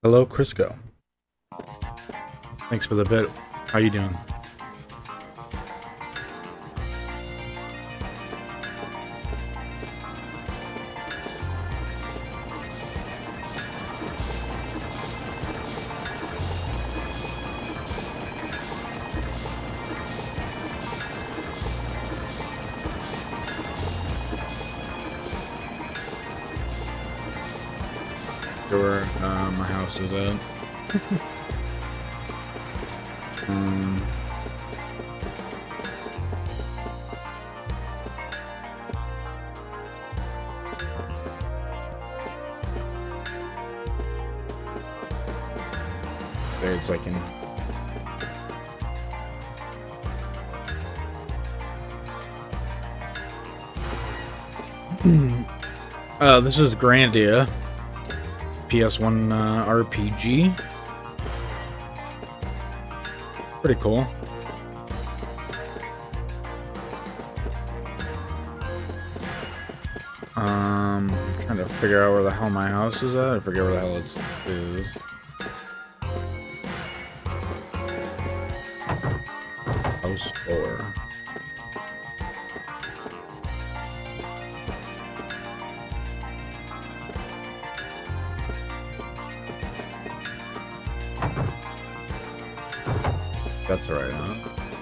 Hello, Crisco. Thanks for the bit. How you doing? Where my house is at. It's like in this is Grandia. PS1 RPG. Pretty cool. Trying to figure out where the hell my house is at. I forget where the hell it is. House 4. That's right, huh?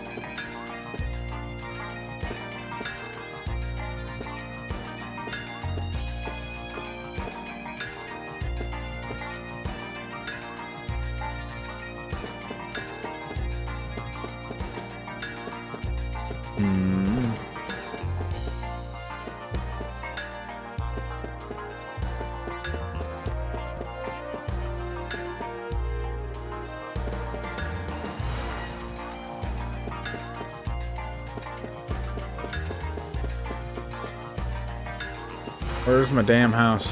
Where's my damn house?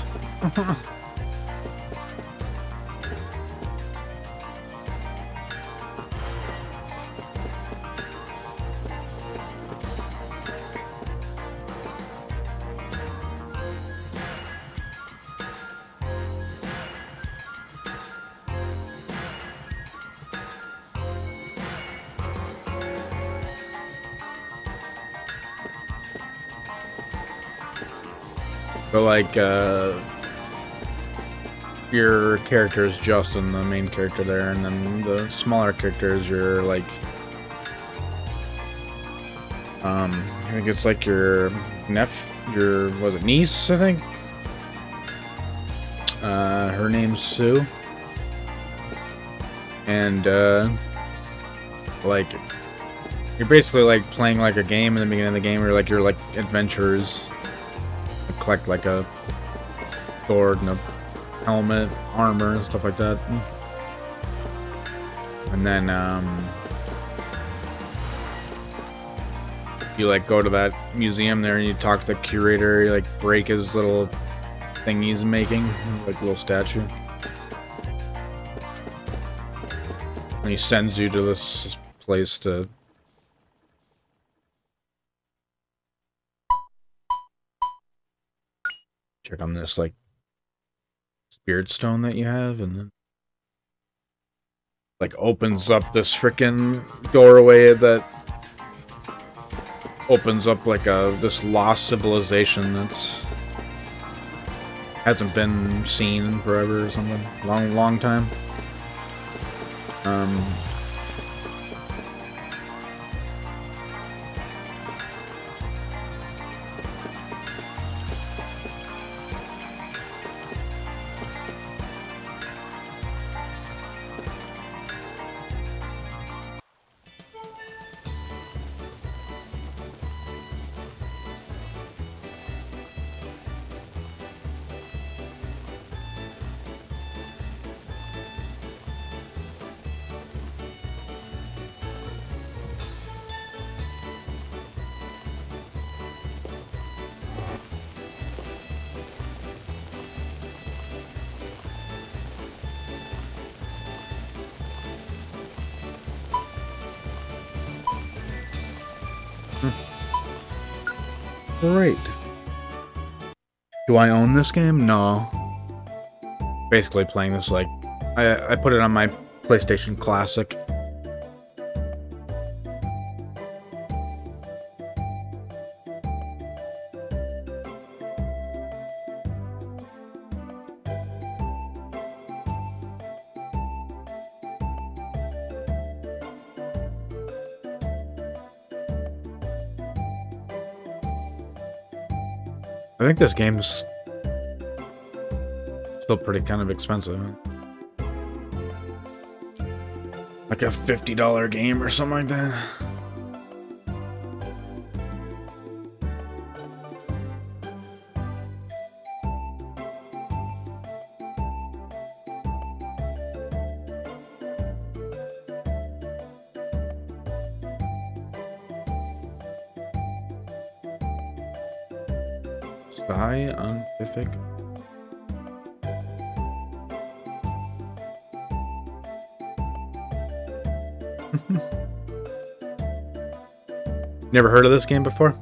But like, your character is Justin, the main character there, and then the smaller characters, you're like, I think it's like your was it niece, I think? Her name's Sue. And, like, you're basically like playing like a game in the beginning of the game where like you're like adventurers. Collect like a sword and a helmet, armor, and stuff like that. And then you like go to that museum there and you talk to the curator, you like break his little thing he's making, like a little statue. And he sends you to this place to check on this, like, spirit stone that you have, and then, like, opens up this frickin' doorway that opens up, like, this lost civilization that's hasn't been seen in forever or something. Long time. Great. Do I own this game? No. Basically playing this like I put it on my PlayStation Classic. I think this game's still pretty kind of expensive. Like a $50 game or something like that. Scientific. Never heard of this game before?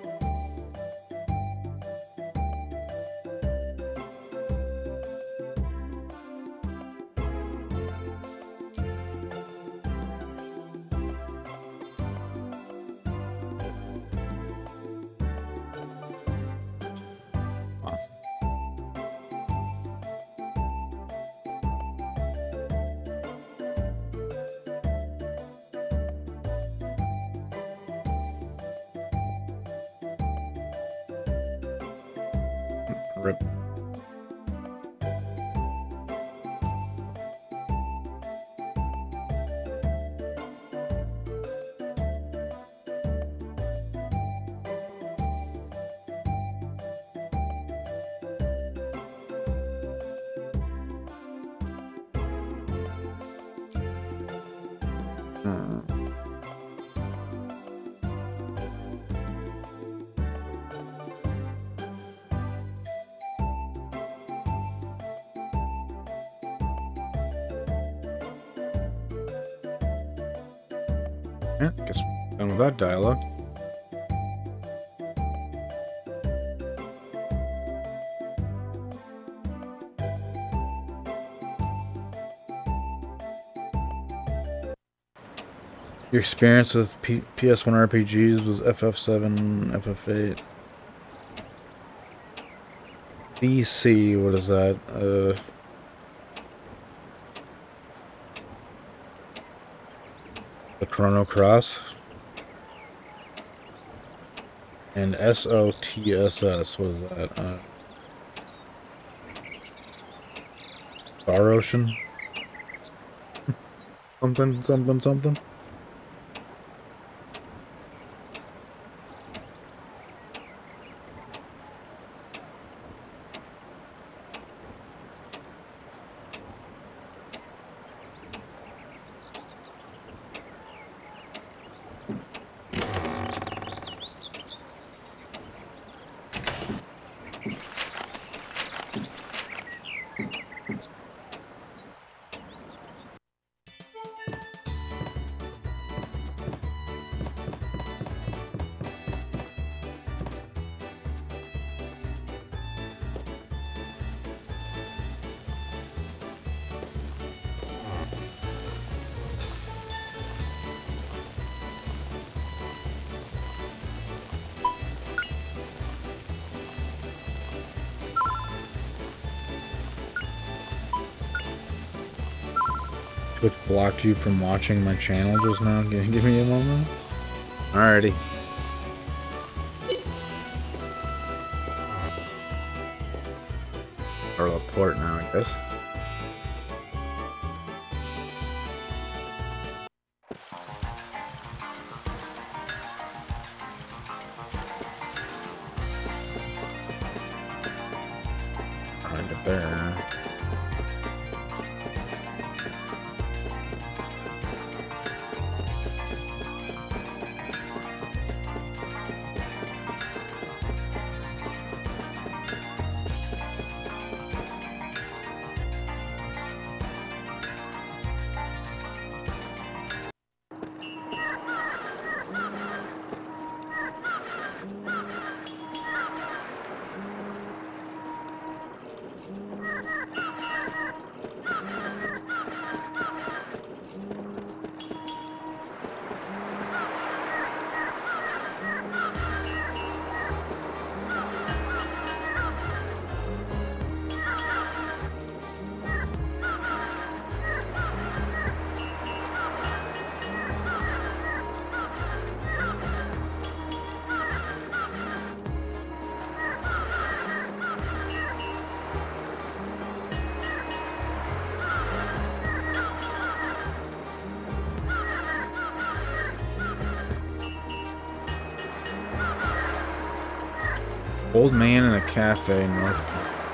Rip. Yeah, guess we're done with that dialogue. Your experience with PS1 RPGs was FF7, FF8. DC, what is that? The Chrono Cross. And SOTSS, what is that? Star Ocean? something. Which blocked you from watching my channel just now? Give me a moment. Alrighty. Or Laporte now, I guess. Right there. Old man in a cafe north.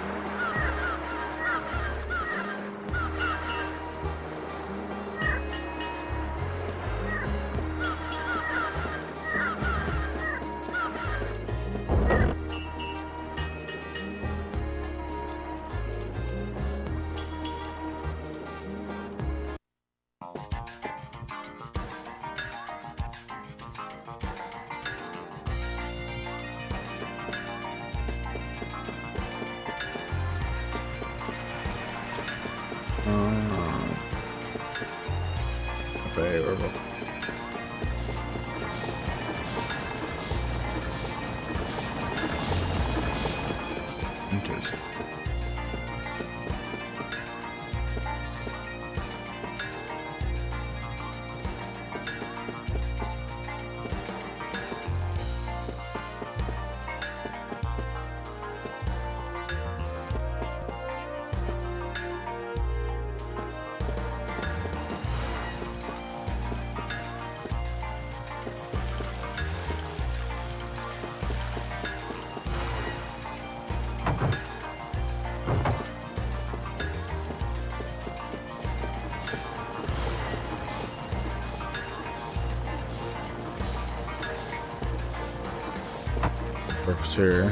Here.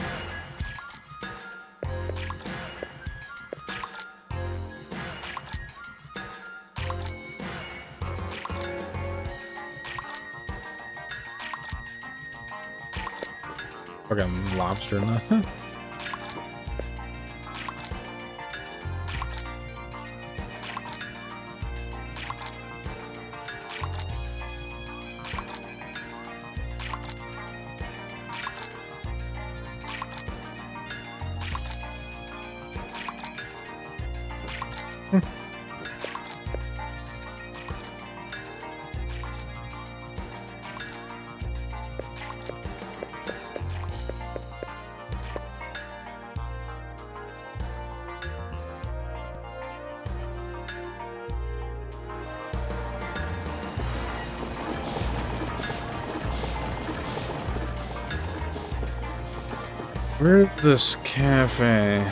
Fucking lobster, nothing. Where's this cafe?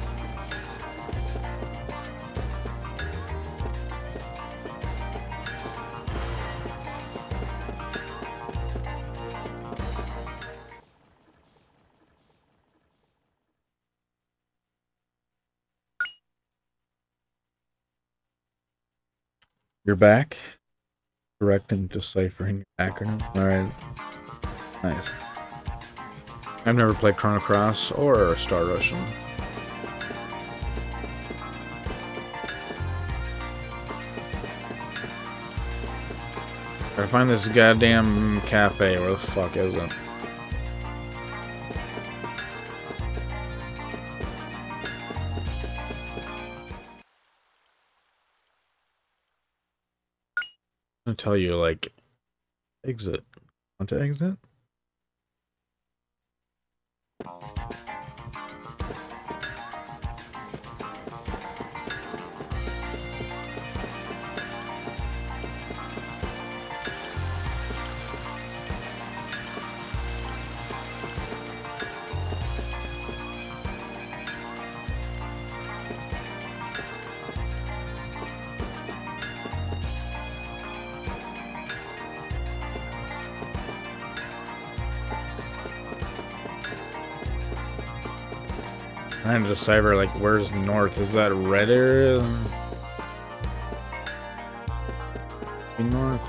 You're back? Correct and deciphering acronym. Alright. Nice. I've never played Chrono Cross or Star Ocean. Gotta find this goddamn cafe. Where the fuck is it? I'm gonna tell you, like, exit. Want to exit? Trying to decipher, like, where's north? Is that red area? North?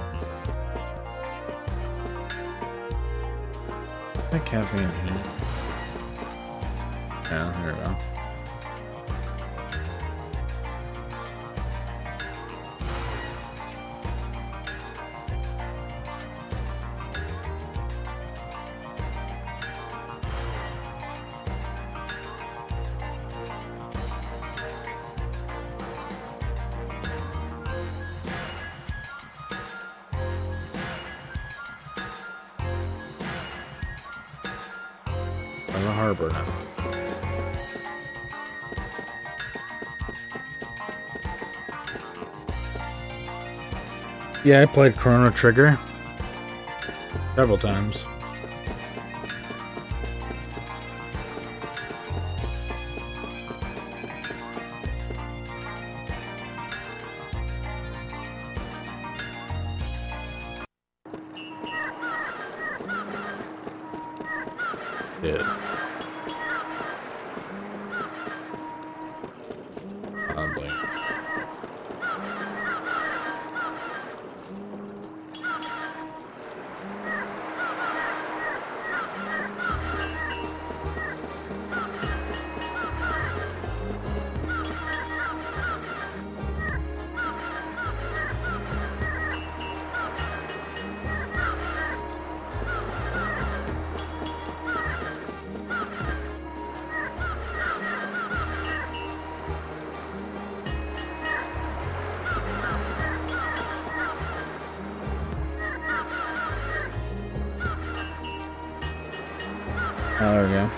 That cafe in here. Yeah, there we go. The harbor now. Yeah, I played Chrono Trigger several times. Shit. Probably. Oh, there we go.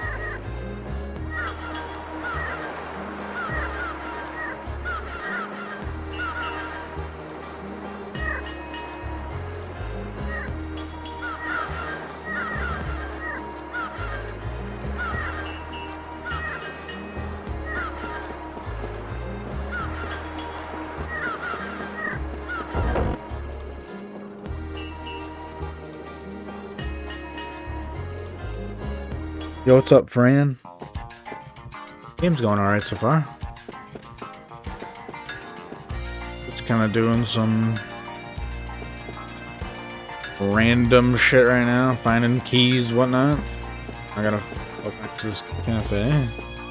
Yo, what's up, Fran? Game's going alright so far. Just kind of doing some random shit right now, finding keys, whatnot. I gotta go back to this cafe.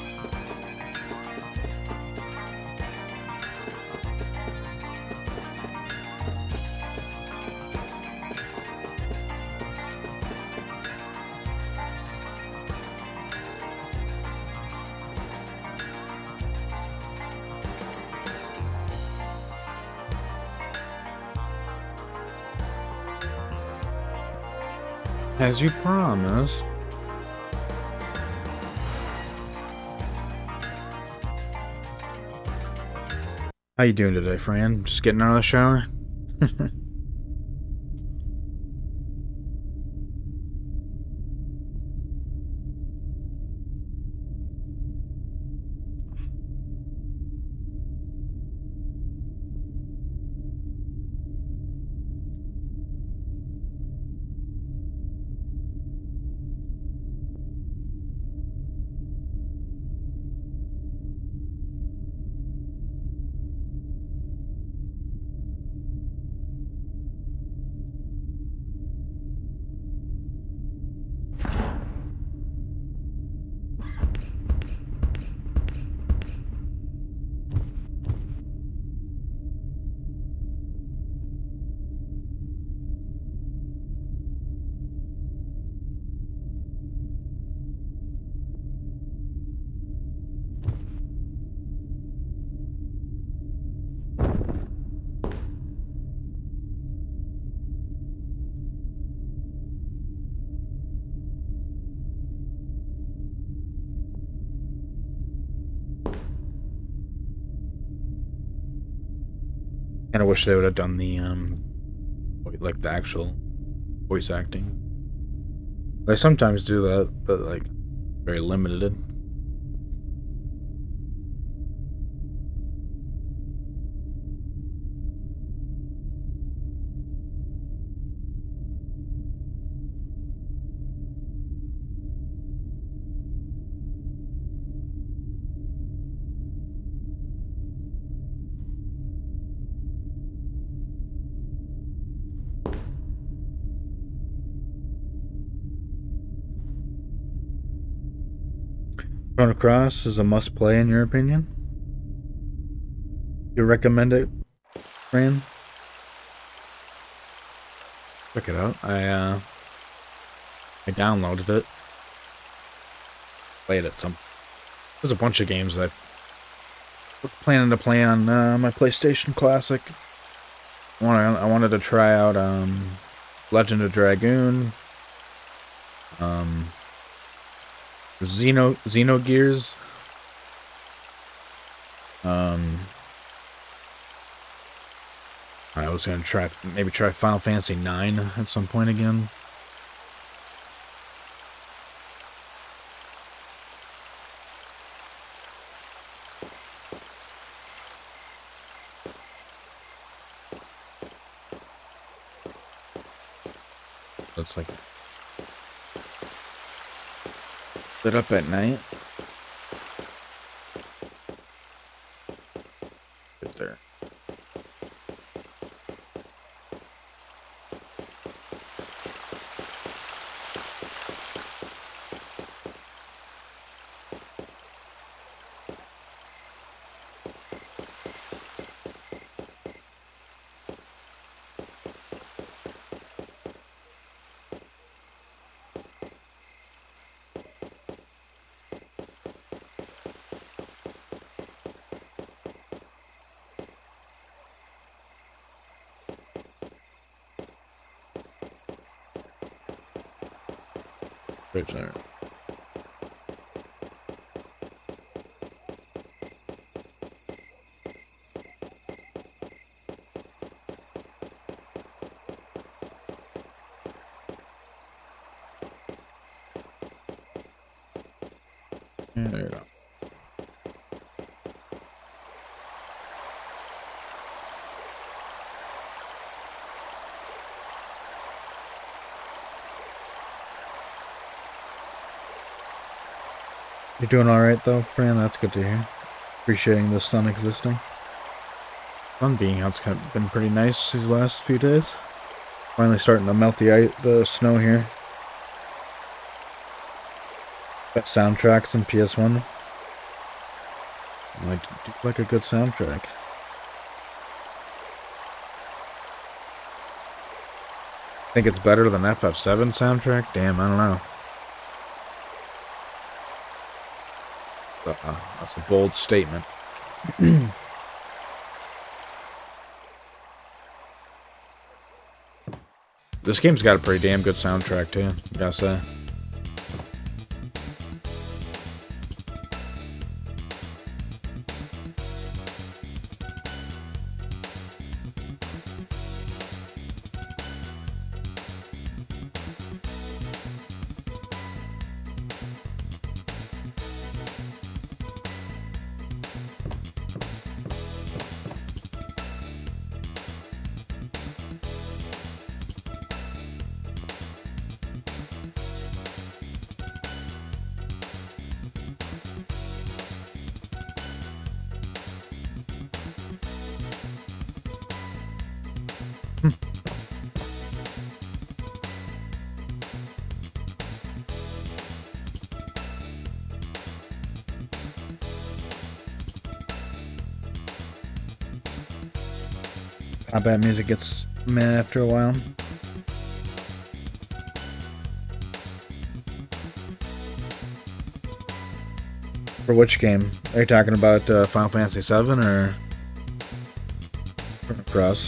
As you promised. How you doing today, Fran? Just getting out of the shower? Kind of wish they would have done the like the actual voice acting. They sometimes do that, but like very limited. Chrono Cross is a must-play in your opinion? You recommend it, Fran? Check it out. I downloaded it. Played it some. There's a bunch of games that I'm planning to play on my PlayStation Classic. I wanted to try out Legend of Dragoon. Xenogears. I was gonna try Final Fantasy 9 at some point again. That's like Lit up at night. Get there. Bridge there. Yeah, there you go. You're doing alright though, Fran? That's good to hear. Appreciating the sun existing. Sun being out's kind of been pretty nice these last few days. Finally starting to melt the snow here. Got soundtracks in PS1. I like a good soundtrack. Think it's better than FF7 soundtrack? Damn, I don't know. That's a bold statement. This game's got a pretty damn good soundtrack too, gotta say. Combat music gets meh after a while. For which game? Are you talking about Final Fantasy VII or Chrono Cross?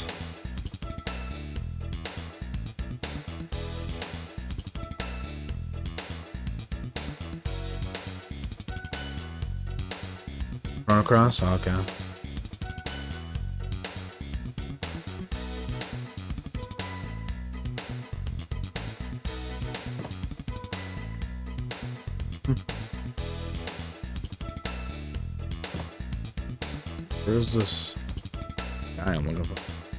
Chrono Cross? Oh, okay. Where's this guy I'm looking for?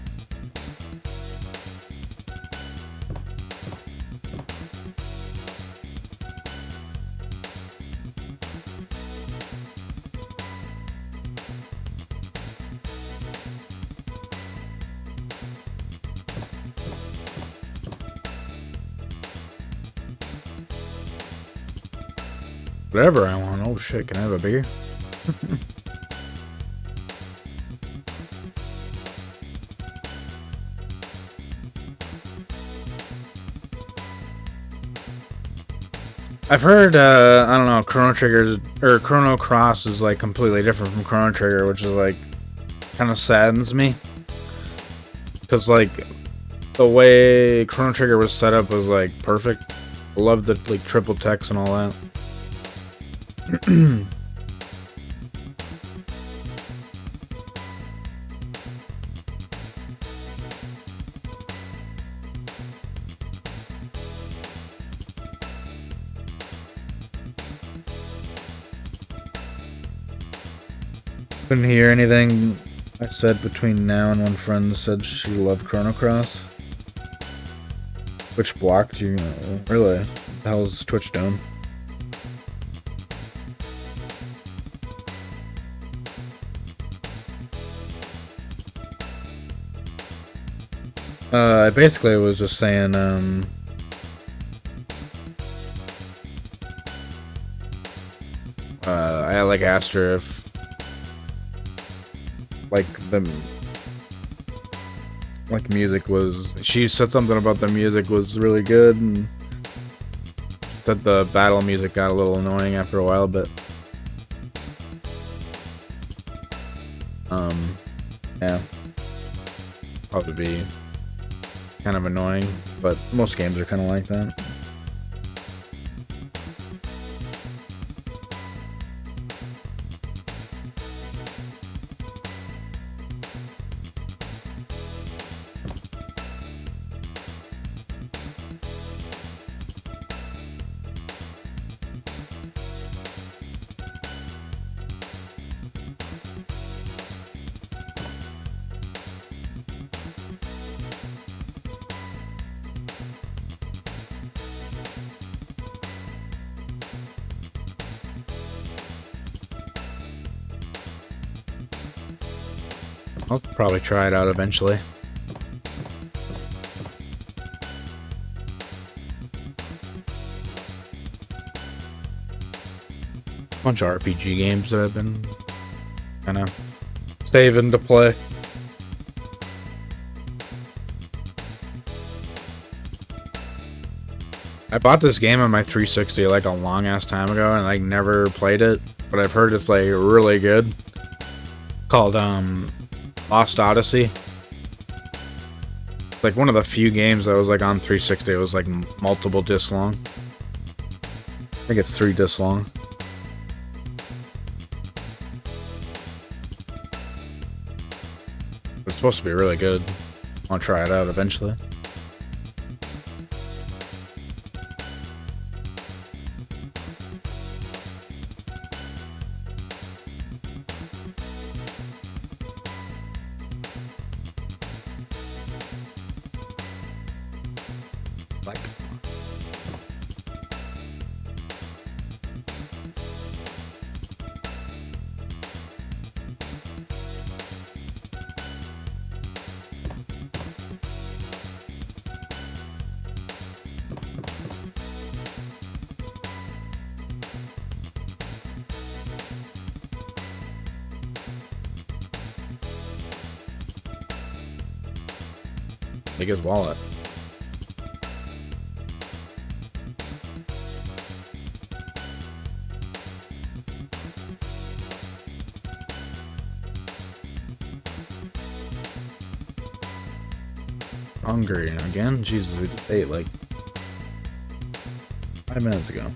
Whatever I want. Oh shit, can I have a beer? I've heard, I don't know, Chrono Trigger, or Chrono Cross is, like, completely different from Chrono Trigger, which is, like, kind of saddens me. Because, like, the way Chrono Trigger was set up was, like, perfect. I love the, like, triple text and all that. Couldn't hear anything I said between now and when friend said she loved Chrono Cross. Twitch blocked you, really? What the hell is Twitch doing? I basically was just saying, I like asked her if, like, music was, she said something about the music was really good, and that the battle music got a little annoying after a while, but, yeah, probably be kind of annoying, but most games are kind of like that. I'll probably try it out eventually. Bunch of RPG games that I've been kind of saving to play. I bought this game on my 360 like a long ass time ago and like never played it, but I've heard it's like really good. Called Lost Odyssey. It's like one of the few games that was like on 360. It was like multiple discs long. I think it's 3 discs long. It's supposed to be really good. I'll try it out eventually. Take his wallet. Hungry again? Jesus, we just ate like 5 minutes ago.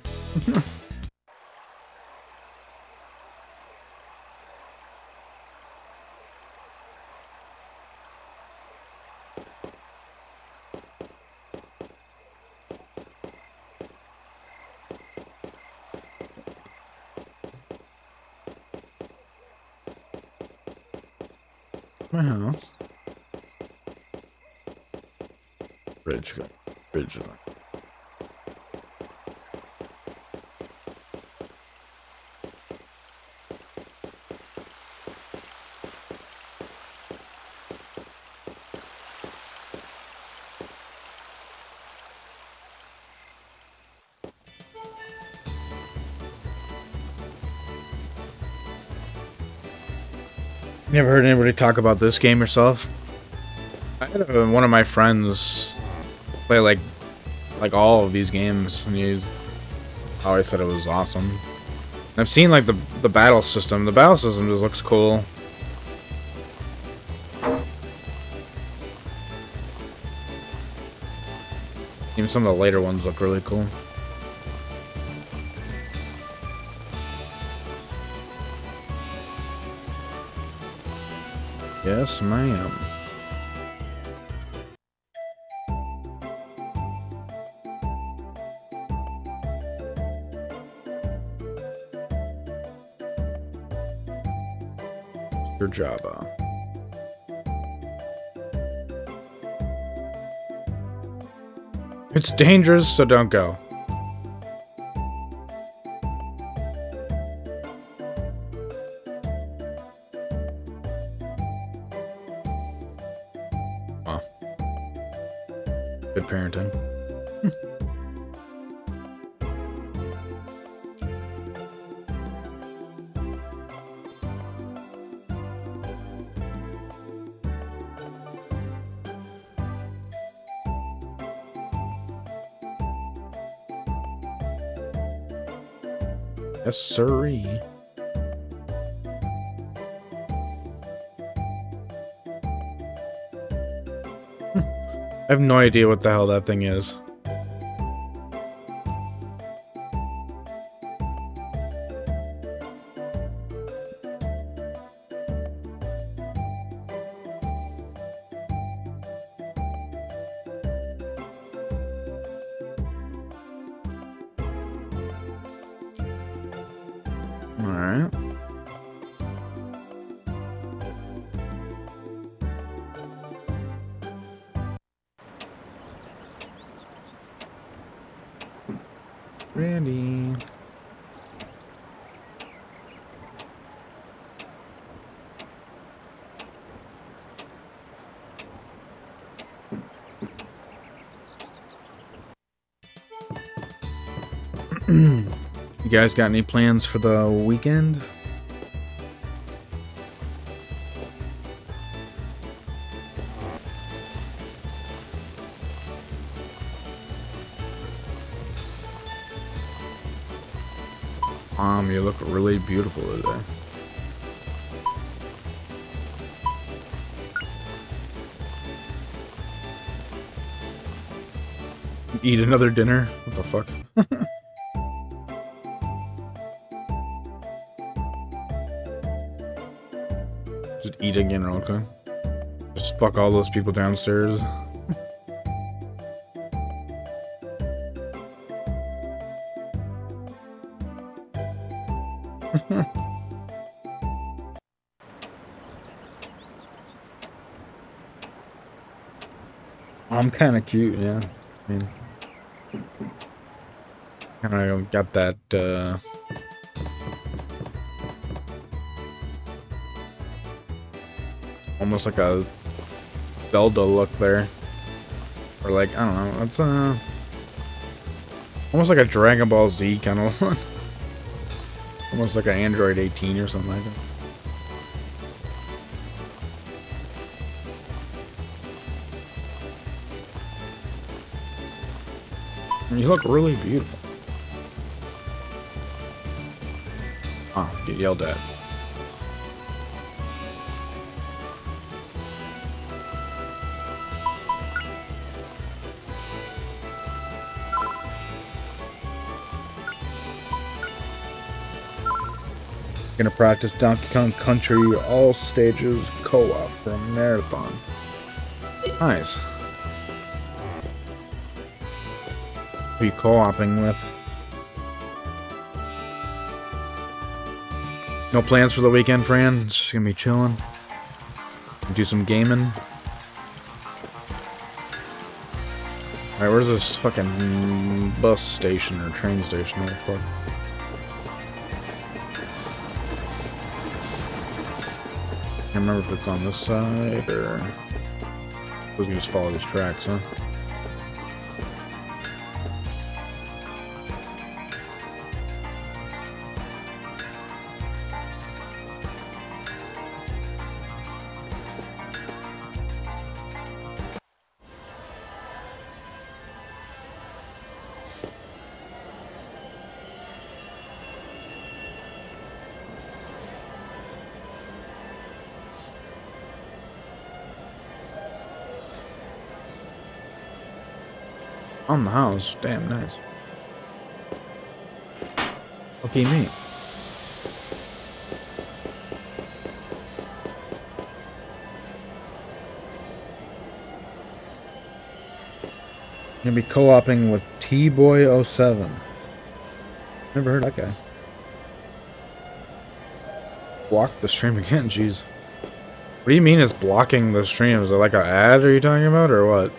My house. Bridge is on. You ever heard anybody talk about this game yourself? I had one of my friends play like all of these games, and he always said it was awesome. I've seen like the battle system. The battle system just looks cool. Even some of the later ones look really cool. Yes, ma'am. Your Java. It's dangerous, so don't go. Huh. Good parenting. Yes, sirree. I have no idea what the hell that thing is. Alright. Randy. You guys got any plans for the weekend? You look really beautiful today. Eat another dinner? What the fuck? Just eat again real quick. Just fuck all those people downstairs. I'm kind of cute, yeah. I mean, kind of got that, almost like a Zelda look there. Or like, I don't know, it's, almost like a Dragon Ball Z kind of look. Almost like an Android 18 or something like that. You look really beautiful. Oh, get yelled at. Gonna practice Donkey Kong Country all stages co-op for a marathon. Nice. Who are you co-oping with? No plans for the weekend, Fran? Just gonna be chilling. Do some gaming. Alright, where's this fucking bus station or train station? What the fuck? Can't remember if it's on this side or... We can just follow these tracks, huh? On the house. Damn, nice. Okay, mate. Gonna be co-oping with T-Boy07. Never heard of that guy. Block the stream again, jeez. What do you mean it's blocking the stream? Is it like an ad are you talking about, or what?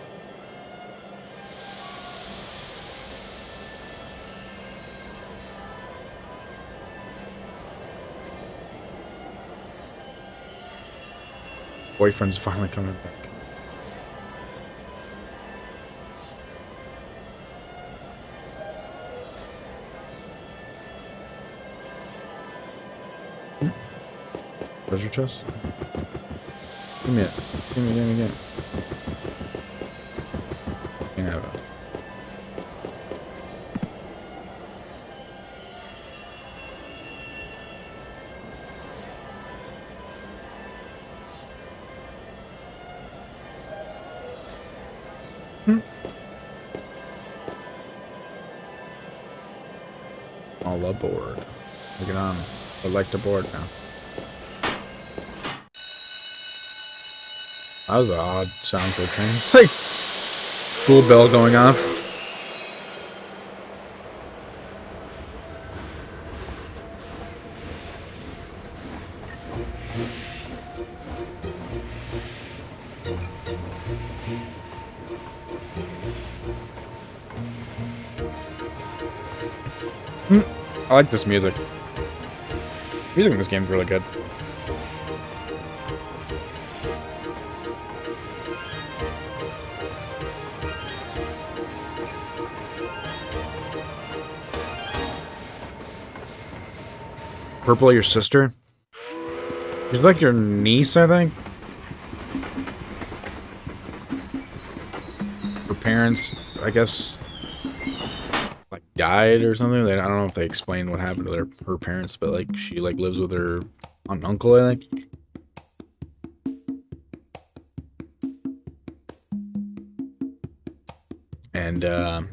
Boyfriend's finally coming back. Treasure chest? Give me it. Give me it. Can't have it. All aboard. Look it on. Select aboard now. That was an odd sound for a train. It's like school bell going off. I like this music. Music in this game is really good. Purple, your sister? She's like your niece, I think. Her parents, I guess, like died or something. I don't know if they explained what happened to her parents, but like she like lives with her aunt and uncle, I think. And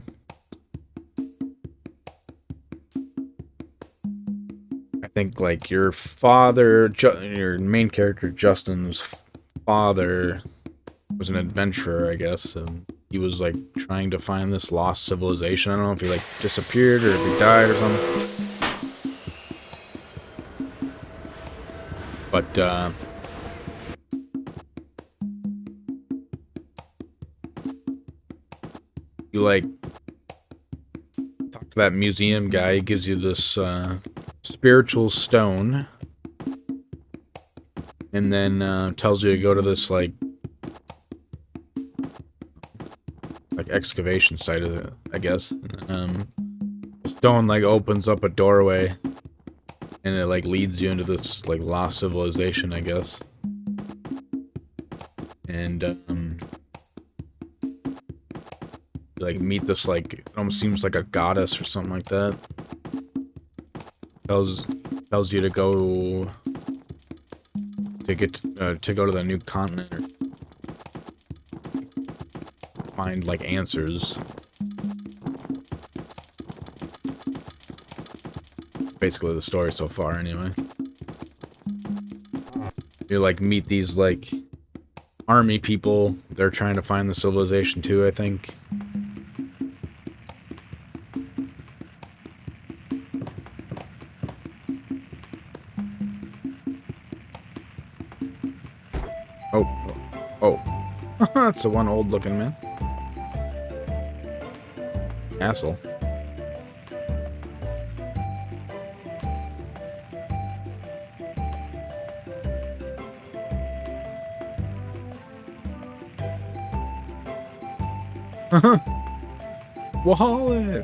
I think like your father, your main character Justin's father was an adventurer, I guess, and he was like trying to find this lost civilization. I don't know if he like disappeared or if he died or something. But you like talk to that museum guy. He gives you this spiritual stone, and then tells you to go to this like excavation site of it, I guess. Stone like opens up a doorway, and it like leads you into this like lost civilization, I guess. And you, like meet this like, it almost seems like a goddess or something like that. Tells you to go to get to go to the new continent or find like answers. Basically the story so far, anyway. You like meet these like army people. They're trying to find the civilization too, I think. Oh. That's the one old looking man. Castle. Wallet.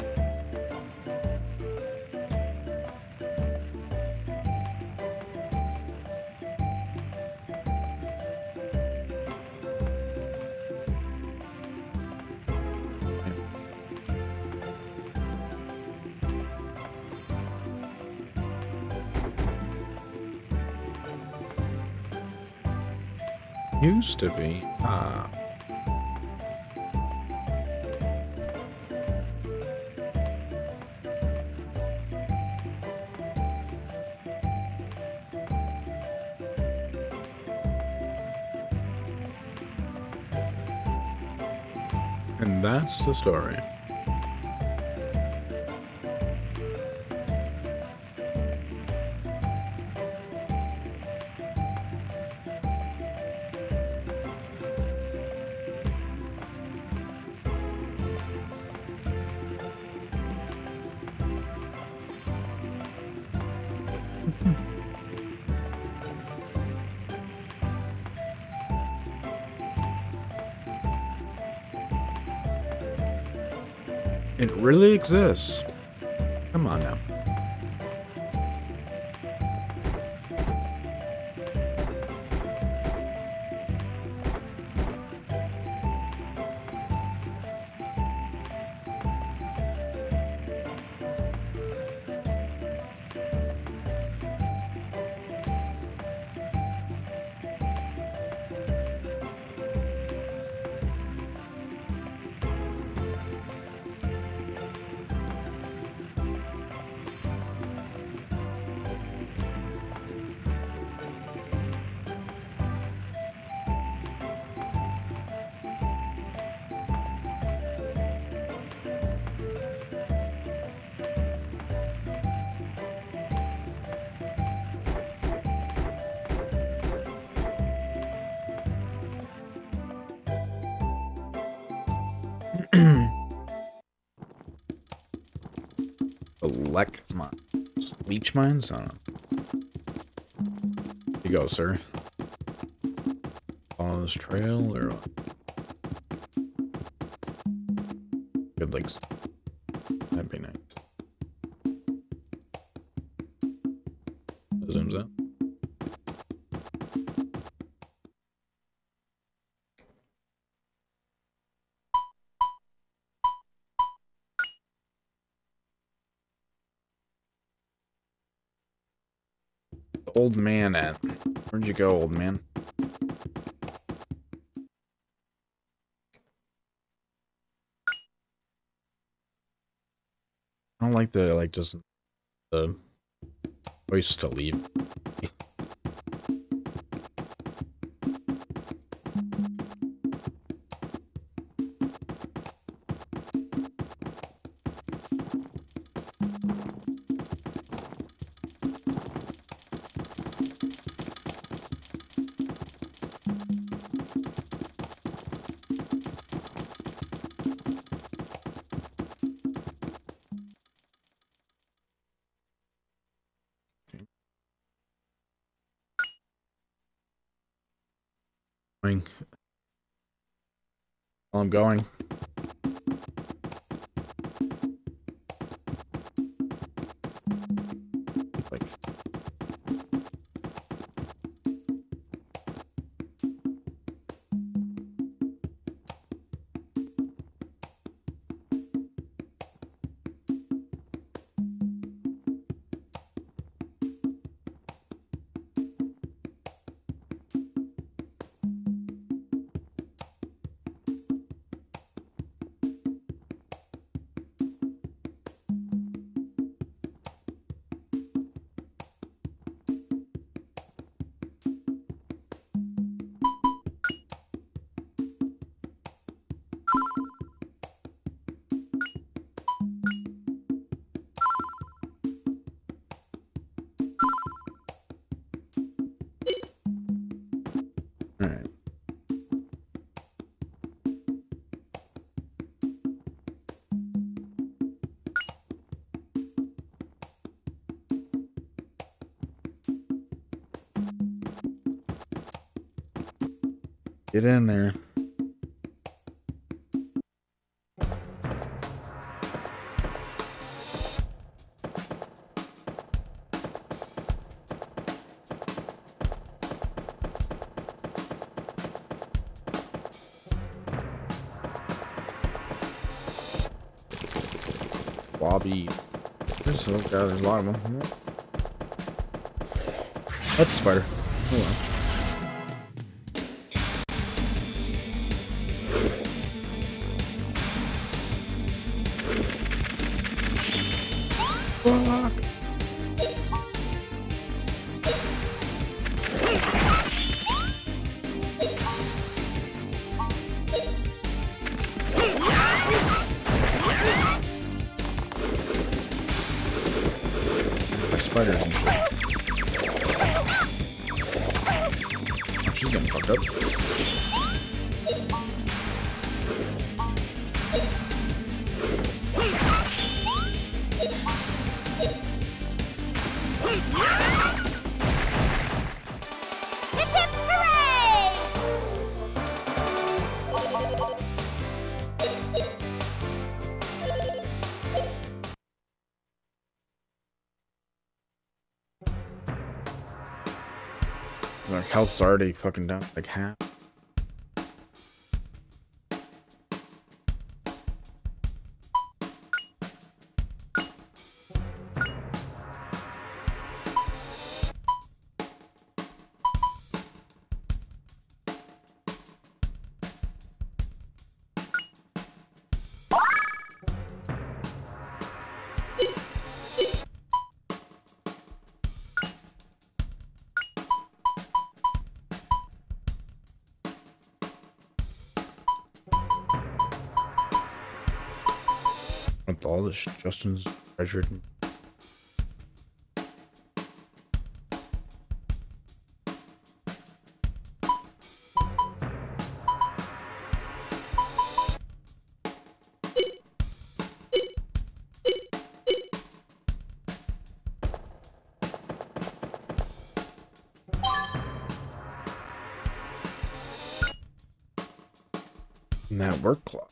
Used to be. And that's the story. It really exists. Come on now. Select mines. Leech mines? I don't know. Here you go, sir. Follow this trail or what? Good legs. That'd be nice. Zooms out. Old man at? Where'd you go, old man? I don't like the, like, just the choice to leave. While I'm going. Like, alright. Get in there. Bobby. There's a lot of them. That's a spider. Oh well. Fuck. Spiders and shit. Oh, she's getting fucked up. Hip hip hooray! Our health's already fucking down like half. With all this Justin's treasured. And that work clock.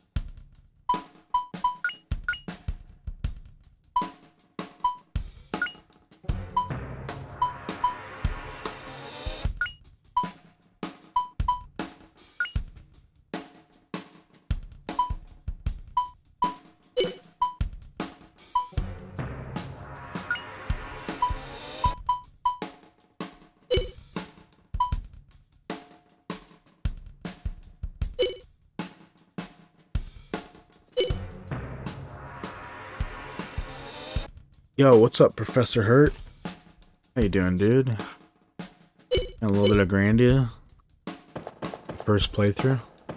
Yo, what's up, Professor Hurt? How you doing, dude? Got a little bit of Grandia. First playthrough.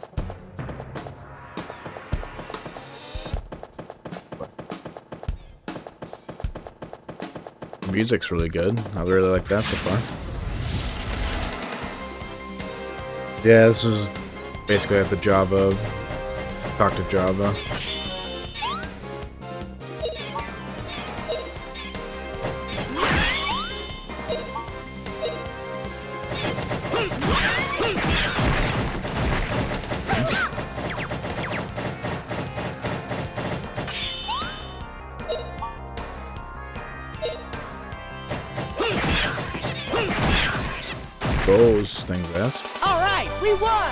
The music's really good. I really like that so far. Yeah, this is basically like the Java. Talk to Java. Those things, yes. All right, we won.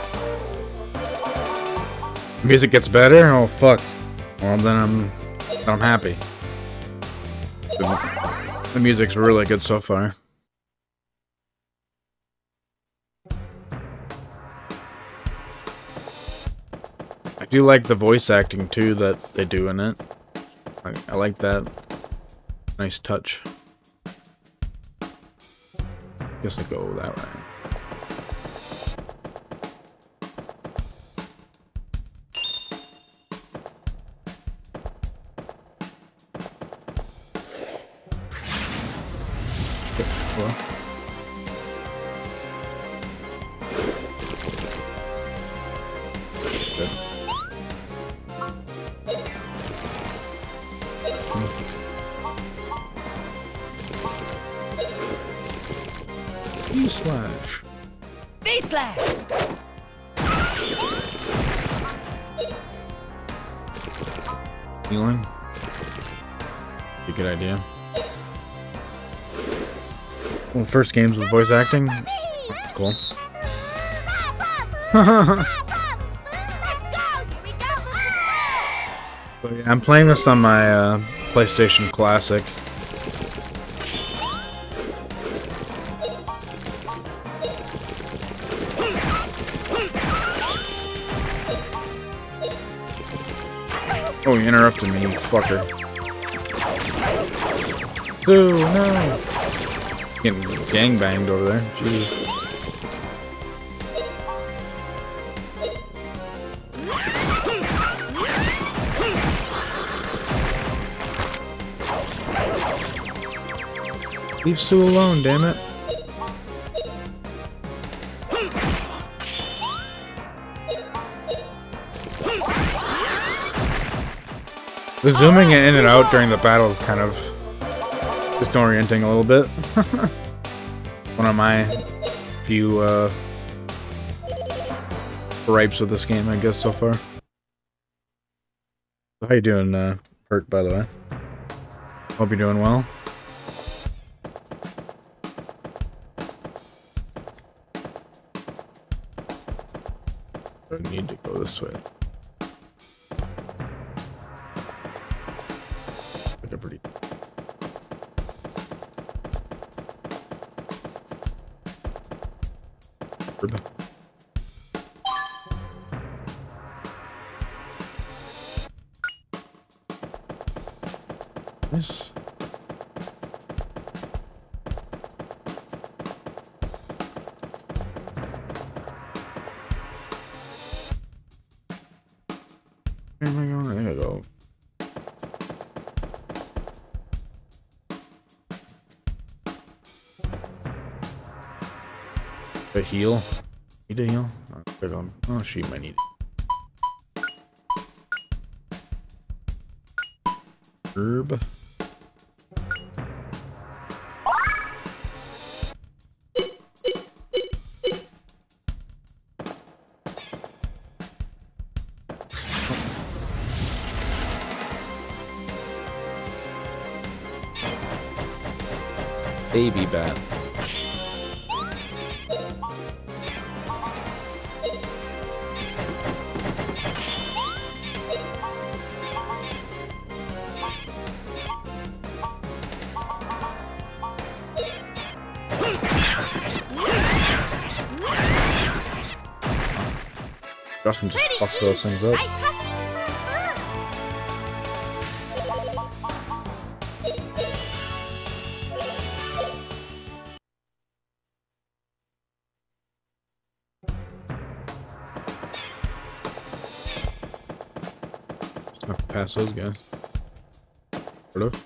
Music gets better. Oh fuck. Well, then I'm happy. The music's really good so far. I do like the voice acting too that they do in it. I like that. Nice touch. Guess I go that way. E-slash. B-slash. Healing. Be a good idea. Well, first games with voice acting. That's cool. So, yeah, I'm playing this on my PlayStation Classic. Oh, you interrupted me, you fucker. Ooh, no! Getting gangbanged over there. Jeez. Leave Sue alone, damn it. The zooming in and out during the battle is kind of disorienting a little bit. One of my few gripes with this game, I guess, so far. How you doing, Hurt, by the way? Hope you're doing well. I need to go this way. Pretty. Nice. Where am I going? I gotta go. A heal? Need a heal? Oh, she might need it. Herb. Baby bat. Justin just fucked those things up. Just have to pass those guys. Sort of.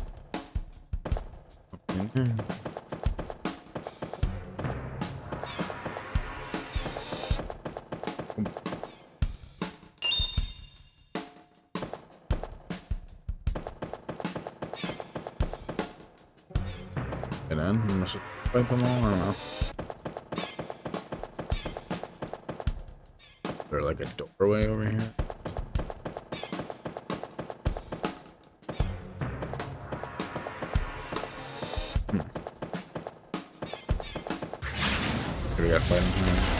Up in there. Get in. Must fight them all. I don't know. Is there like a doorway over here? Here we gotta fight him.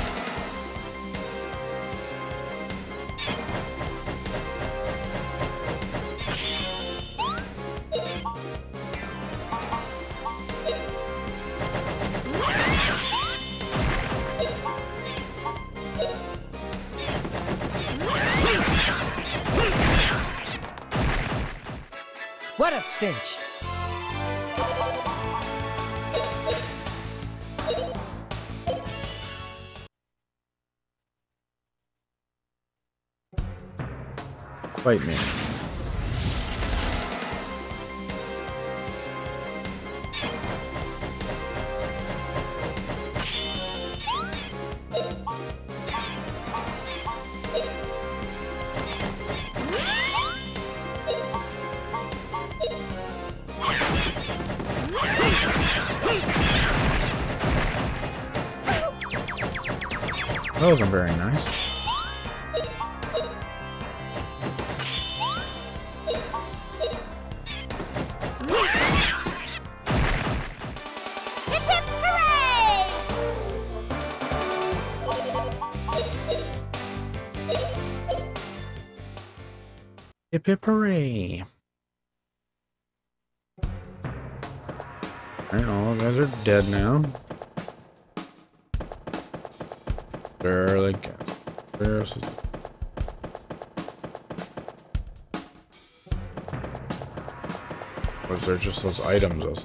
What a cinch! Fight me. That wasn't very nice. Hip hip hooray! Hip hip hooray. Alright, all the guys are dead now. Barely gas. Was there just those items?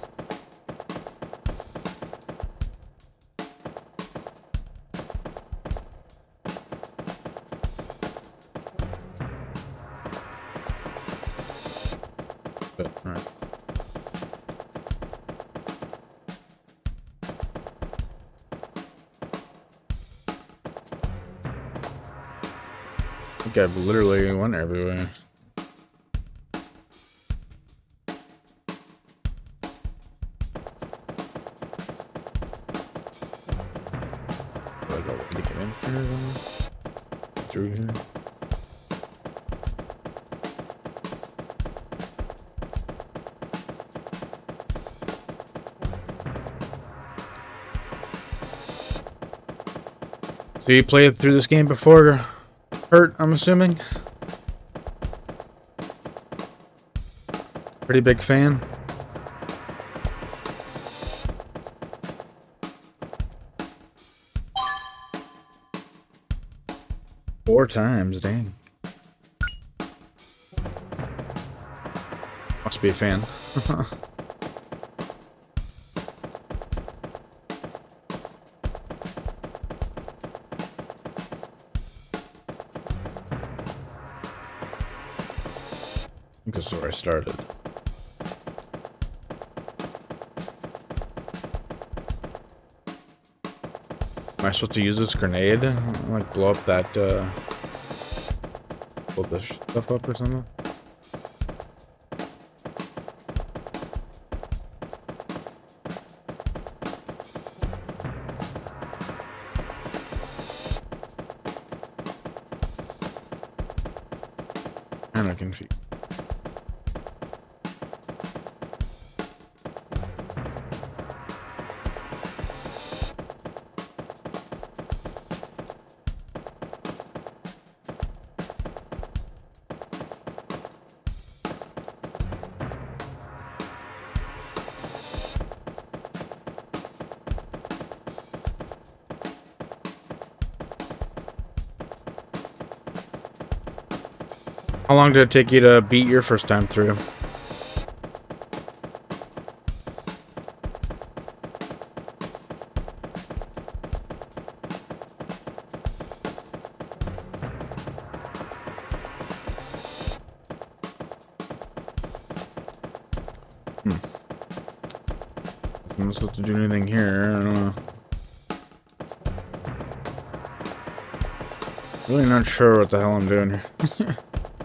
But, alright. I think I've literally went everywhere. Like a way to get in here, through here. So you played through this game before? Hurt, I'm assuming. Pretty big fan. Four times, dang. Must be a fan. I think this is where I started. Am I supposed to use this grenade? Like blow up that, blow this stuff up or something? I'm confused. How long did it take you to beat your first time through? I'm not supposed to do anything here. I don't know. Really not sure what the hell I'm doing here.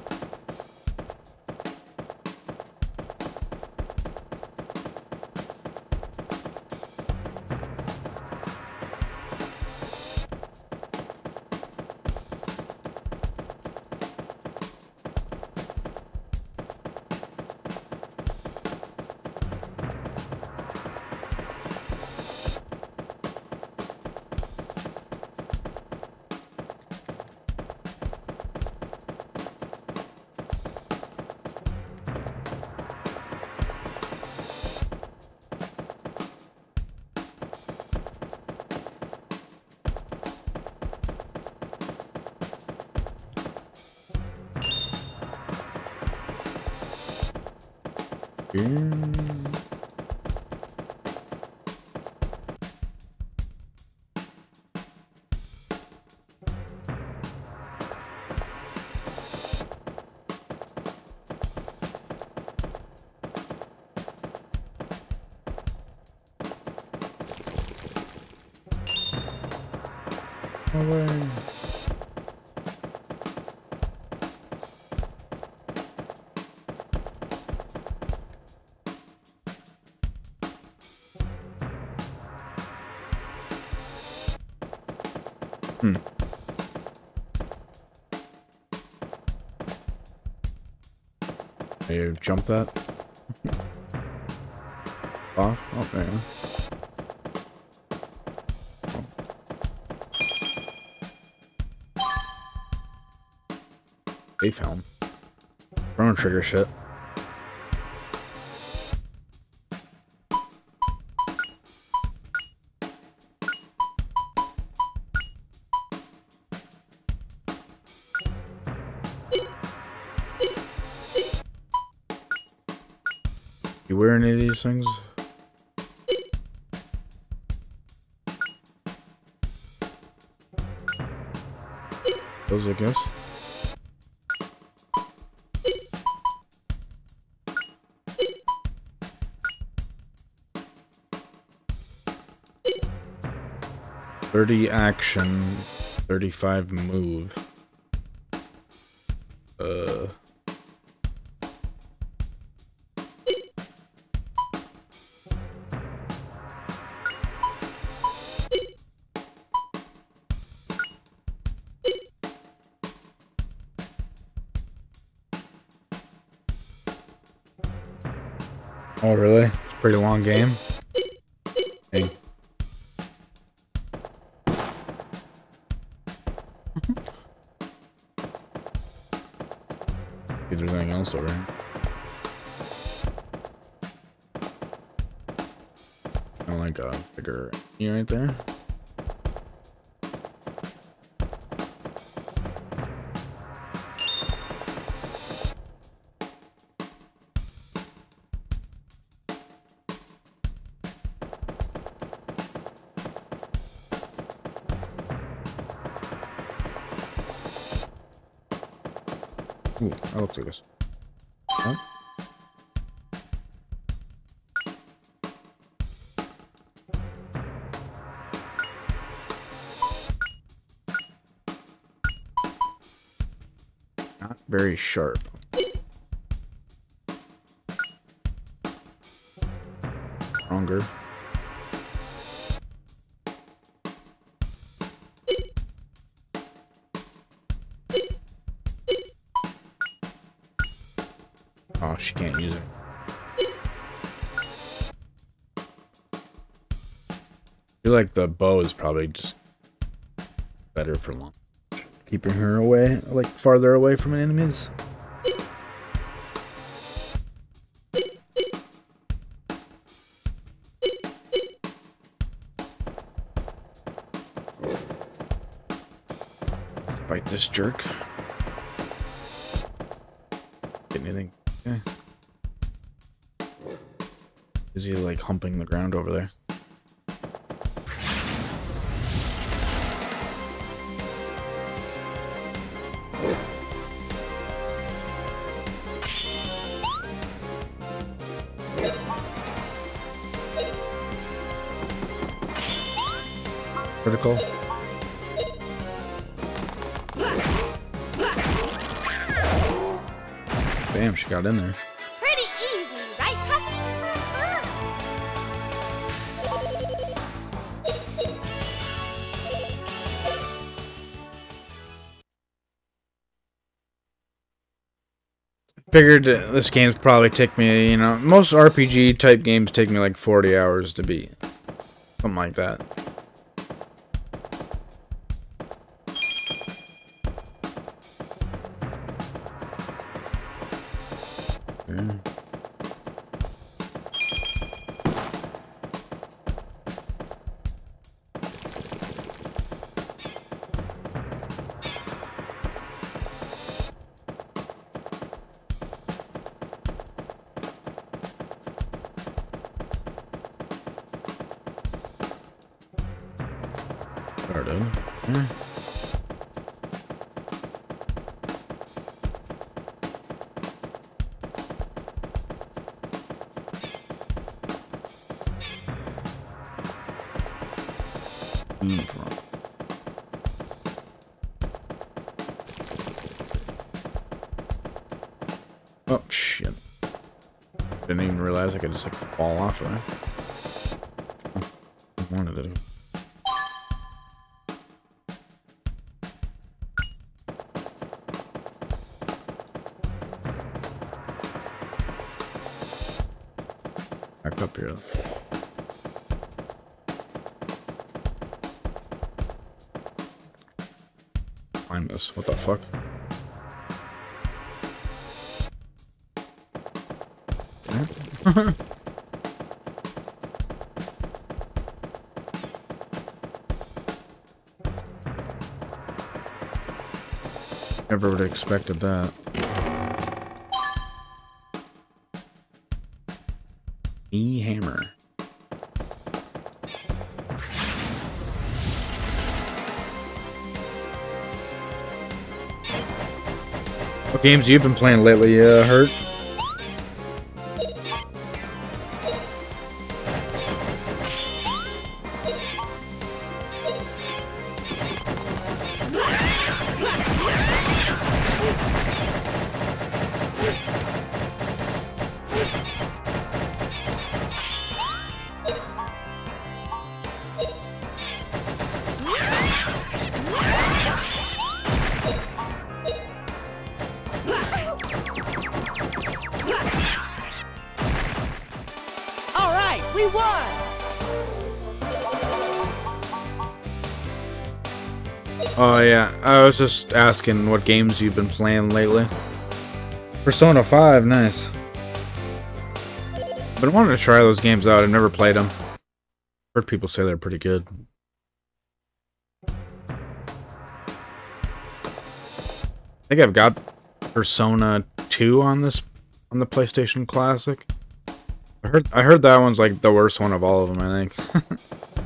You jump that off? Oh, there you go. Safe helm. Chrono Trigger shit. You wear any of these things? Those, I guess. $30 action, 35 move. Oh, really? It's a pretty long game. Dang. Is there anything else over here? I like a bigger E right there. Ooh, that looks like this. Huh? Not very sharp. Stronger. Oh, she can't use it. I feel like the bow is probably just better for long. Keeping her away, like farther away from enemies. Fight this jerk. anything. Okay. Is he like humping the ground over there? Critical. Bam, she got in there. Pretty easy, right, Puppy? Figured this game's probably take me, you know, most RPG type games take me like 40 hours to beat. Something like that. Oh shit. Didn't even realize I could just like fall off of there. I wanted to. Back up here. Find this. What the fuck? Never would have expected that. E-hammer. What games you've been playing lately, Hurt? Oh yeah, I was just asking what games you've been playing lately. Persona 5, nice. But I wanted to try those games out. I've never played them. Heard people say they're pretty good. I think I've got Persona 2 on the PlayStation Classic. I heard that one's like the worst one of all of them, I think.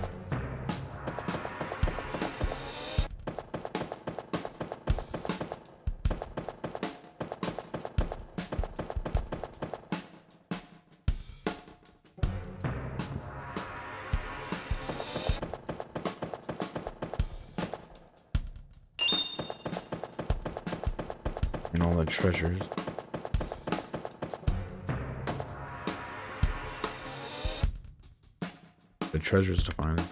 And all the treasures. The treasures to find.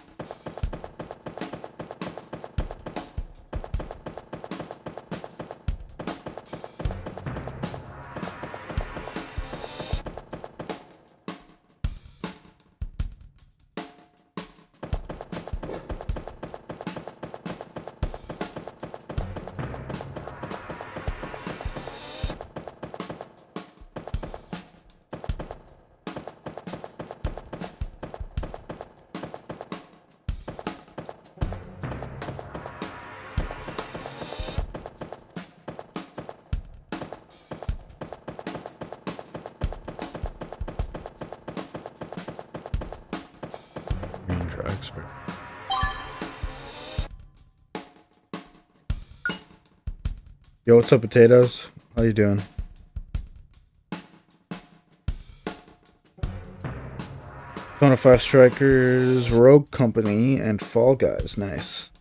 tracks. Yo, what's up, potatoes? How you doing? Persona 5 Strikers, Rogue Company, and Fall Guys. Nice.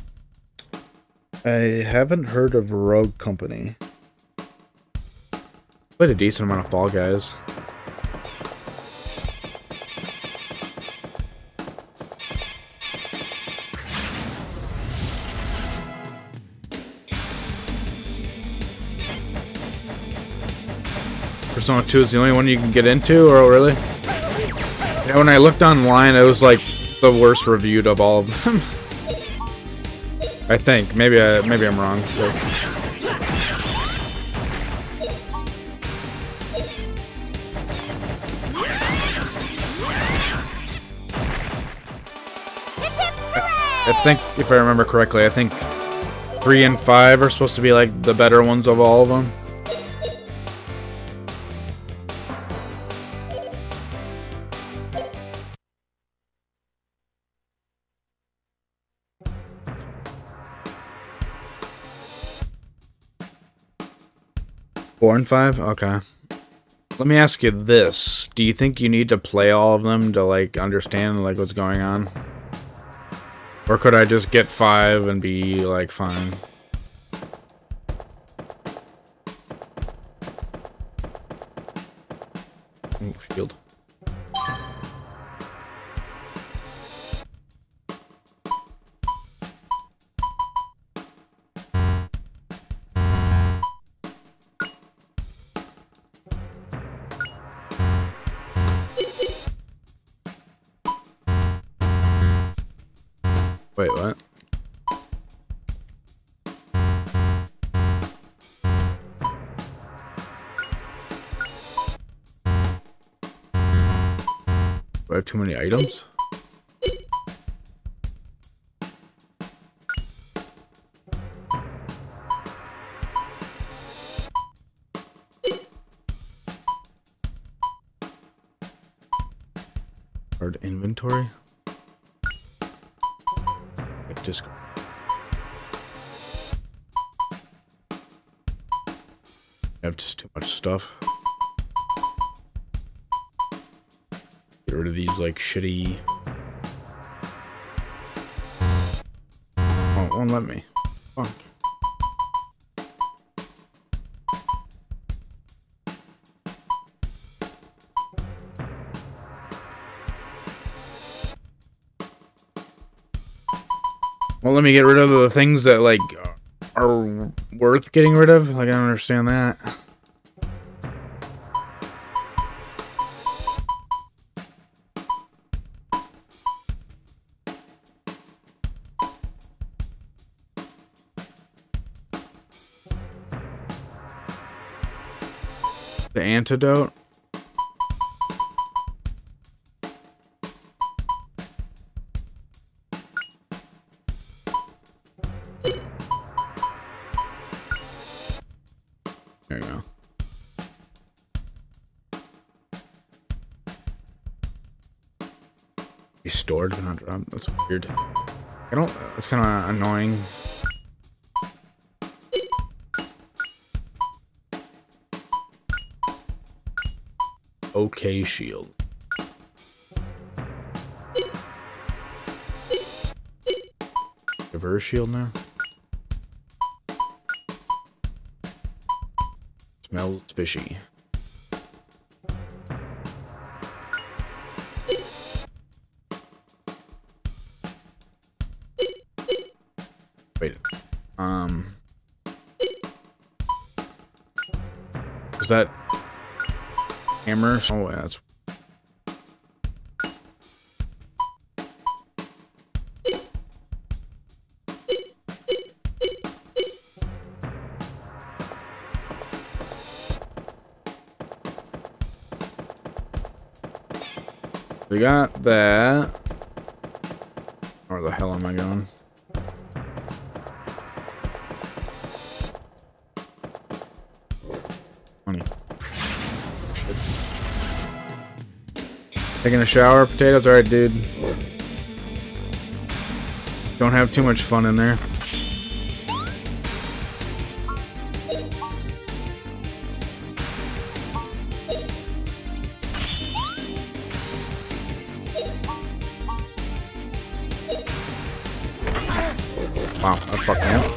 I haven't heard of Rogue Company. Played a decent amount of Fall Guys. Persona 2 is the only one you can get into, or really? Yeah, when I looked online, it was like the worst reviewed of all of them. I think. Maybe I'm wrong. But... I think, if I remember correctly, I think 3 and 5 are supposed to be like the better ones of all of them. Four and 5? Okay. Let me ask you this. Do you think you need to play all of them to, like, understand, like, what's going on? Or could I just get 5 and be, like, fine? Ooh, shield. Wait, what? Do I have too many items? Hard inventory? Just I have just too much stuff. Get rid of these like shitty. Oh, it won't let me. Fuck. Well, let me get rid of the things that, like, are worth getting rid of. Like, I don't understand that. The antidote? There you go. Be stored but not dropped. That's weird. I don't. That's kind of annoying. Okay, shield. Reverse shield now. Smells fishy. Wait. Was that hammer? Oh, yeah, that's. We got that. Where the hell am I going? Honey. Shit. Taking a shower, potatoes? Alright, dude. Don't have too much fun in there. Wow, that fucked me up.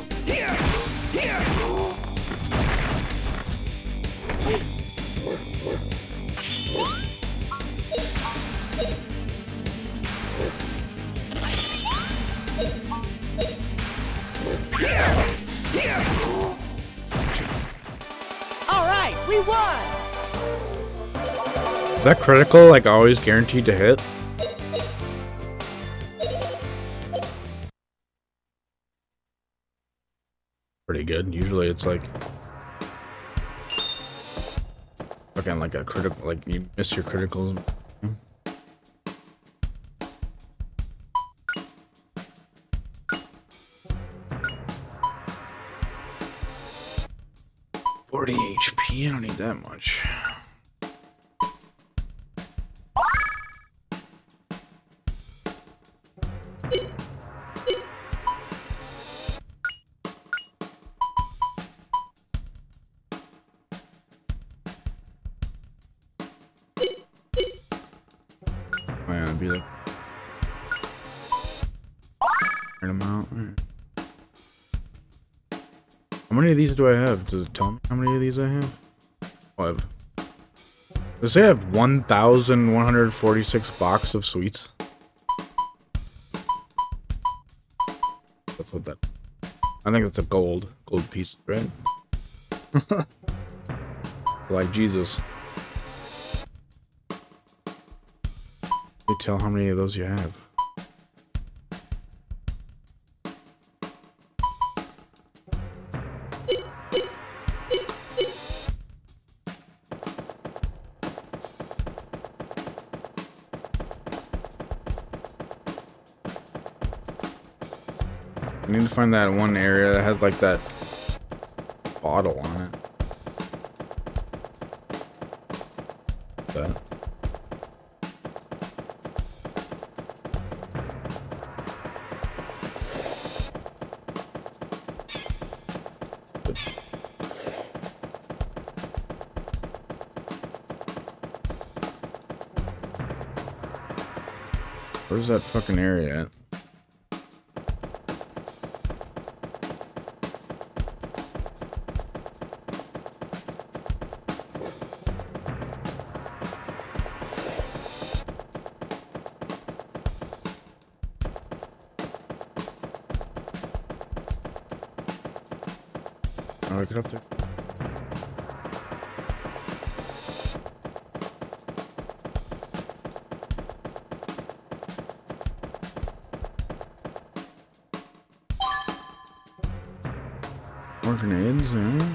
Alright, we won! Is that critical, like always guaranteed to hit? Pretty good. Usually it's like again like a critical, like you miss your criticals. HP, I don't need that much. It'd be like them out. How many of these do I have? Does it tell me how many of these I have? 5. Does it say I have 1,146 boxes of sweets? That's what that... I think that's a gold piece, right? Like Jesus. You tell how many of those you have. I need to find that one area that has like that bottle on it. That. Where's that fucking area at? Oh, I get up there. More grenades, yeah.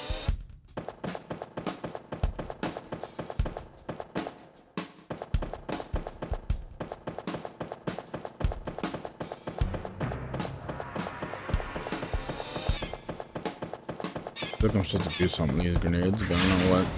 I think I'm supposed to do something with these grenades, but I don't know what.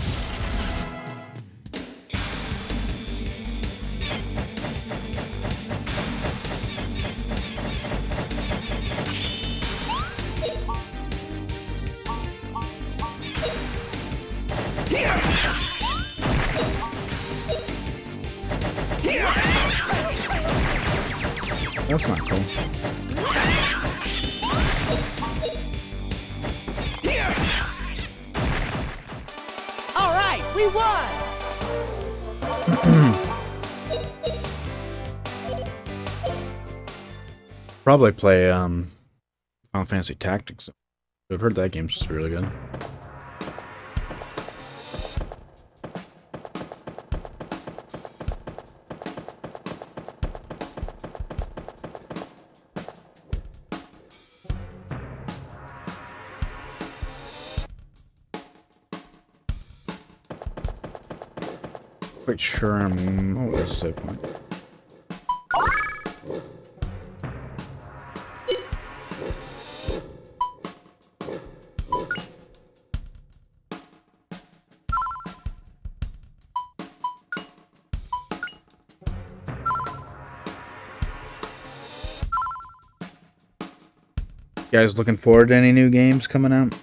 That's not cool. We won! Probably play Final Fantasy Tactics. I've heard that game's just really good. Quite sure I'm... Oh, there's a save point. guys looking forward to any new games coming out?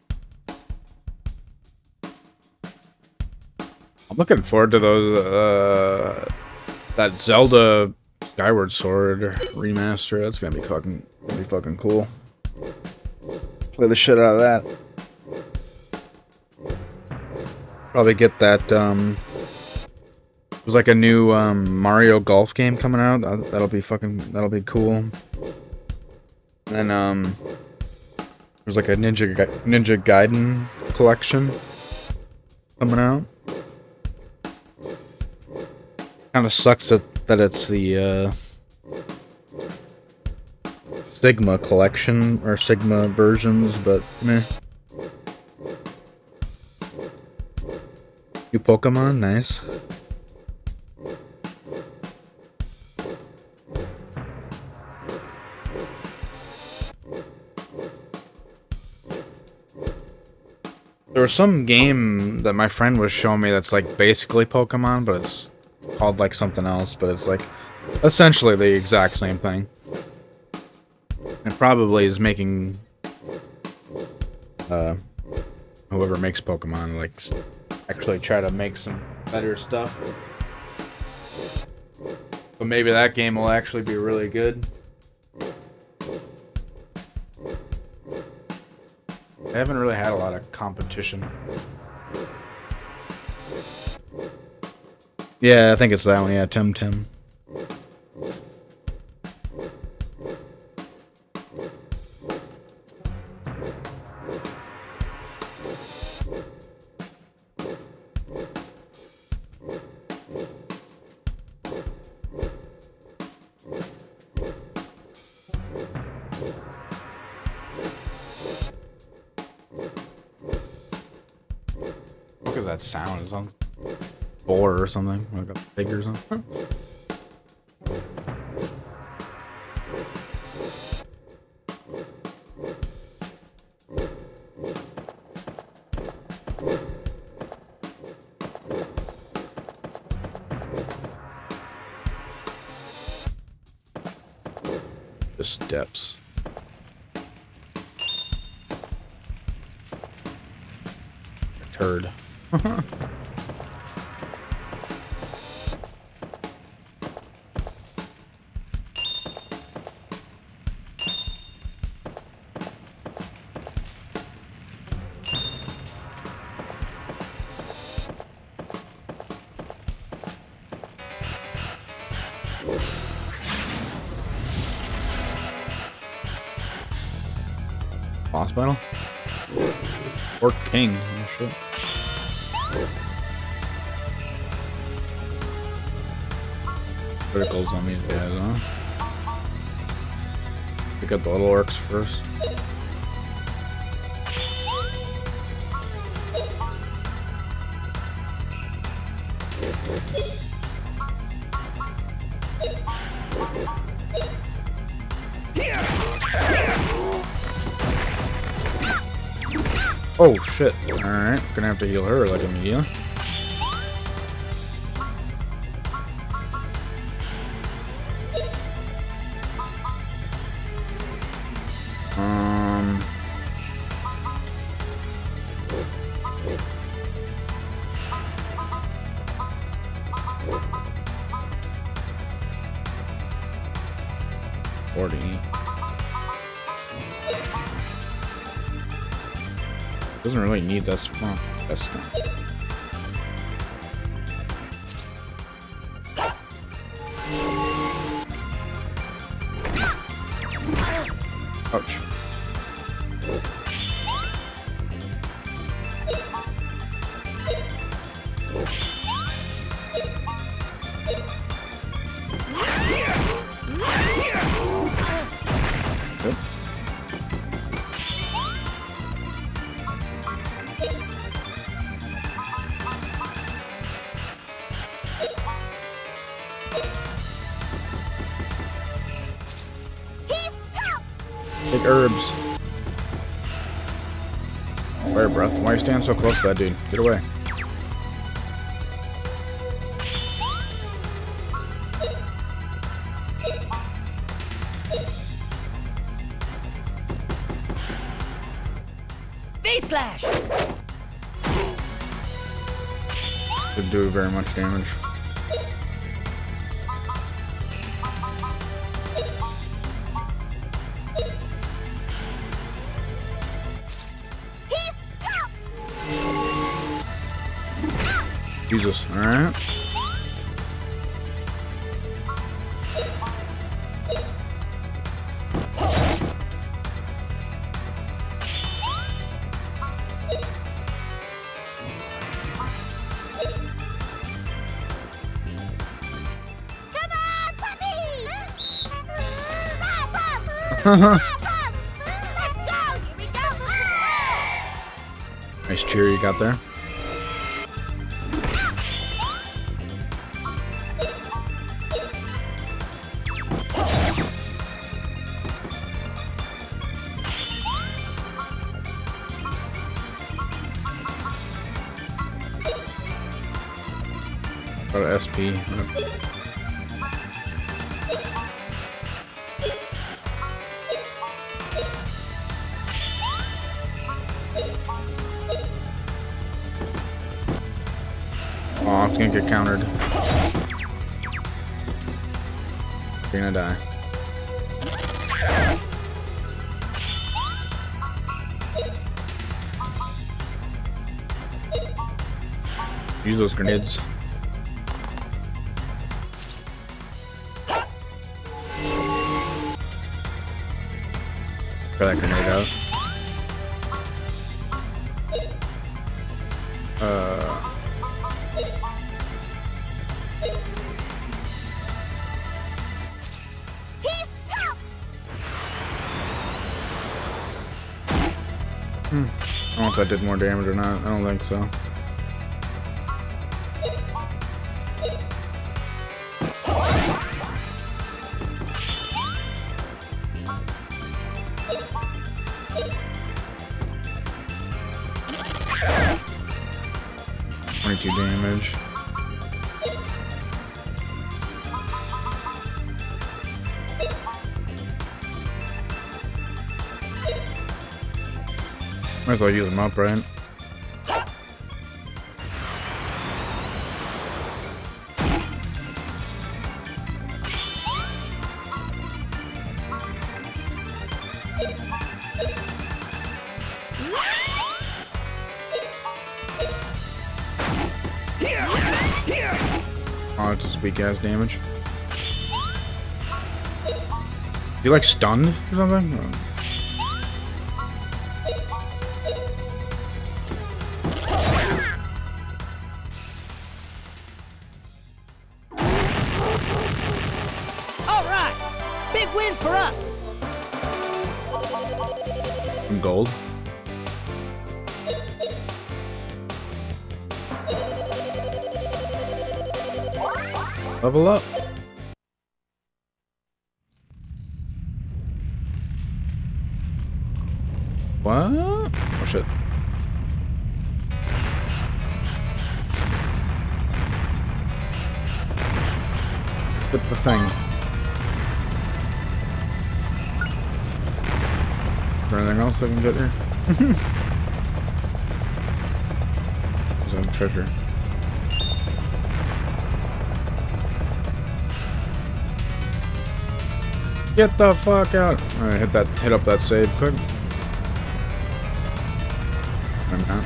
I'm looking forward to those, that Zelda Skyward Sword remaster. That's gonna be fucking cool. Play the shit out of that. Probably get that, there's like a new, Mario Golf game coming out. That'll be cool. And, there's like a Ninja Gaiden collection coming out. Kinda sucks that it's the, Sigma collection, or Sigma versions, but meh. New Pokemon, nice. There was some game that my friend was showing me that's like basically Pokemon, but it's called like something else, but it's like essentially the exact same thing. It probably is making whoever makes Pokemon like actually try to make some better stuff. But maybe that game will actually be really good. I haven't really had a lot of competition. Yeah, I think it's that one. Yeah, Temtem. What is that sound? It sounds boar or something, like a pig or something. The steps. Turd. Boss battle? Or king? Oh shit. Criticals on these guys, huh? Pick up the little orcs first. Oh shit. Alright, gonna have to heal her like immediately. Doesn't really need that spawn. That's not. Ouch. Good. Take herbs. Fire breath. Why are you standing so close to that dude? Get away. Slash. Didn't do very much damage. Jesus, alright. Nice cheer you got there. Got an SP. Oh, it's gonna get countered. You're gonna die. Use those grenades. Throw that grenade out. I don't know if that did more damage or not. I don't think so. Damage. Might as well use them up, right? Oh, it's just weak ass damage. You like stunned or something? Oh. Alright! Big win for us! Some gold. Level up. What? Oh shit. Hit the thing. Is there anything else I can get here? There's a treasure. Get the fuck out! Alright, hit up that save quick. I'm out.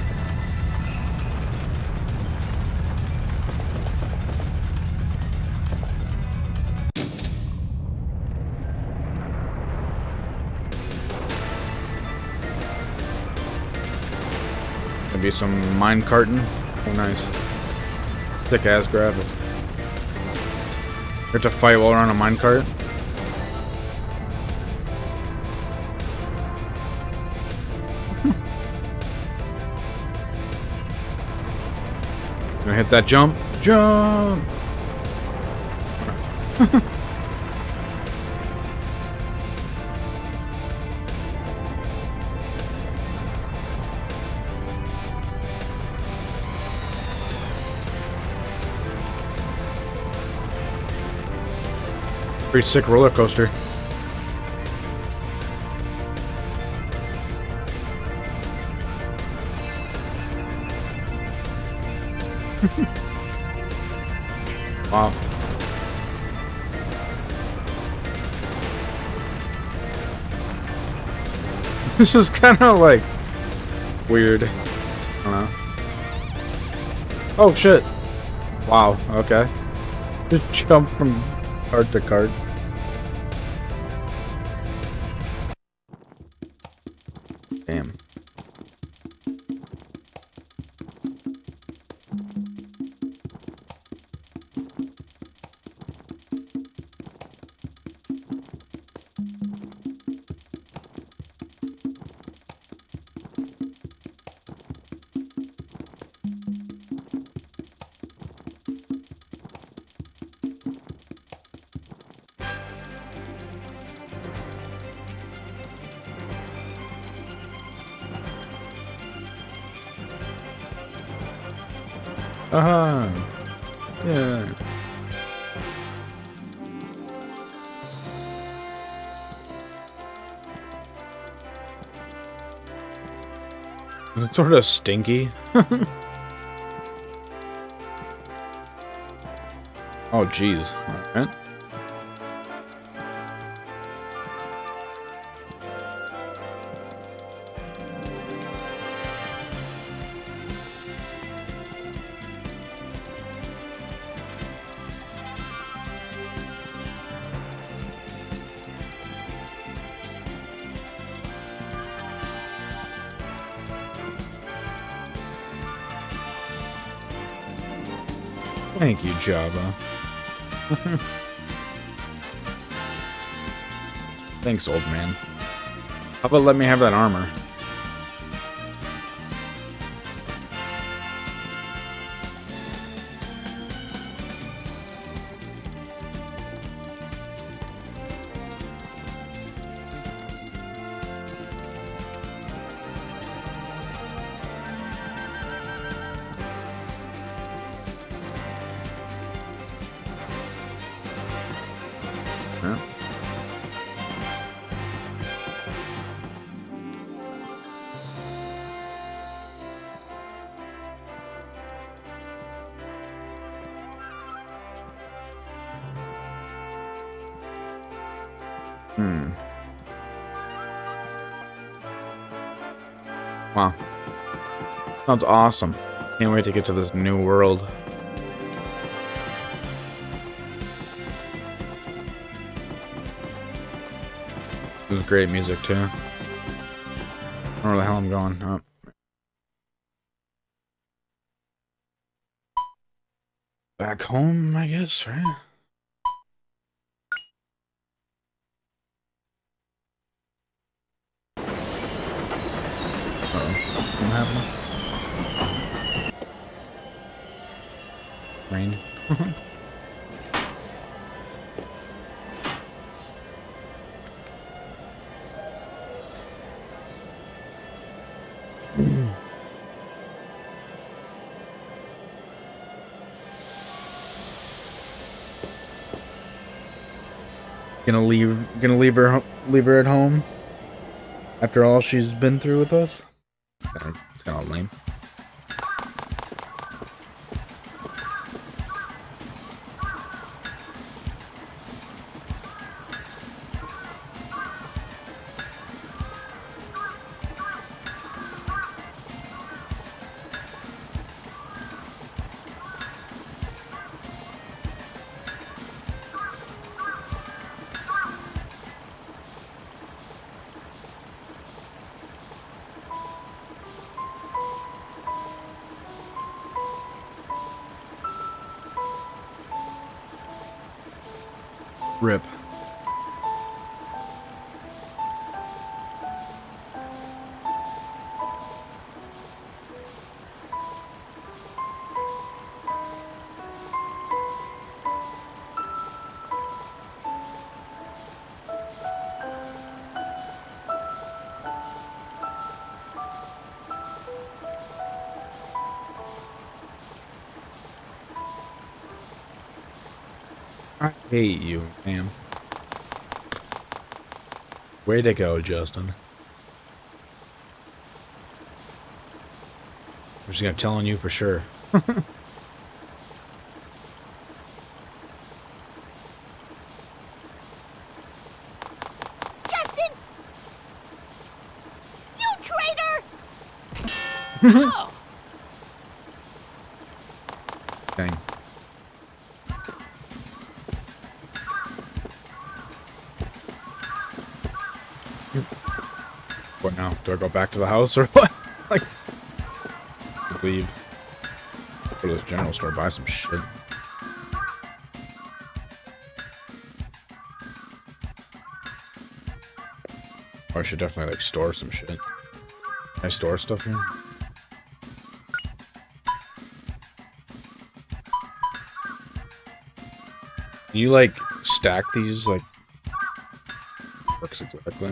Maybe some mine carton. Oh, nice. Thick ass graphics. You have to fight while we're on a mine cart. Gonna hit that jump. Jump! Pretty sick roller coaster. Wow. This is kind of like weird. I don't know. Oh shit! Wow. Okay. Just jump from cart to cart. Damn. Aha! Yeah. It's sort of stinky. Oh, jeez. Alright. Thank you, Java. Thanks, old man. How about let me have that armor? Huh? Wow. Sounds awesome. Can't wait to get to this new world. This is great music, too. I don't know where the hell I'm going. Oh. Back home, I guess, right? Uh-oh. What happened? Rain. Gonna leave her at home after all she's been through with us. It's kind of lame. Rip. I hate you, man. Way to go, Justin. I'm just gonna tell on you for sure. Oh! Dang. What now? Do I go back to the house or what? Like, leave. Go to this general store, buy some shit. Or I should definitely like store some shit. Can I store stuff here? Can you like stack these like works exactly?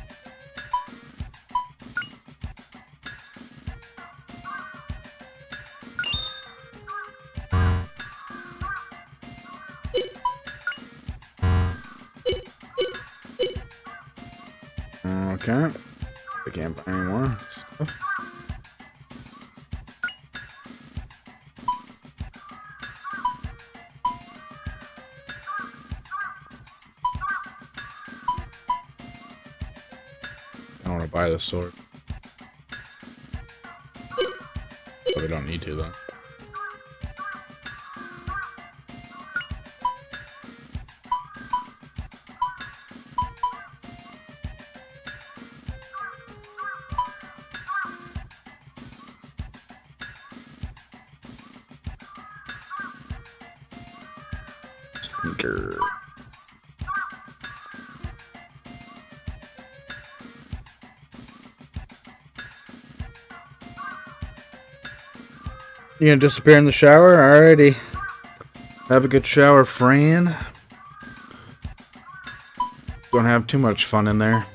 Okay. I can't buy any more stuff. I don't want to buy this sword. But I don't need to though. Sneaker. You gonna disappear in the shower? Alrighty. Have a good shower, Fran. Don't have too much fun in there.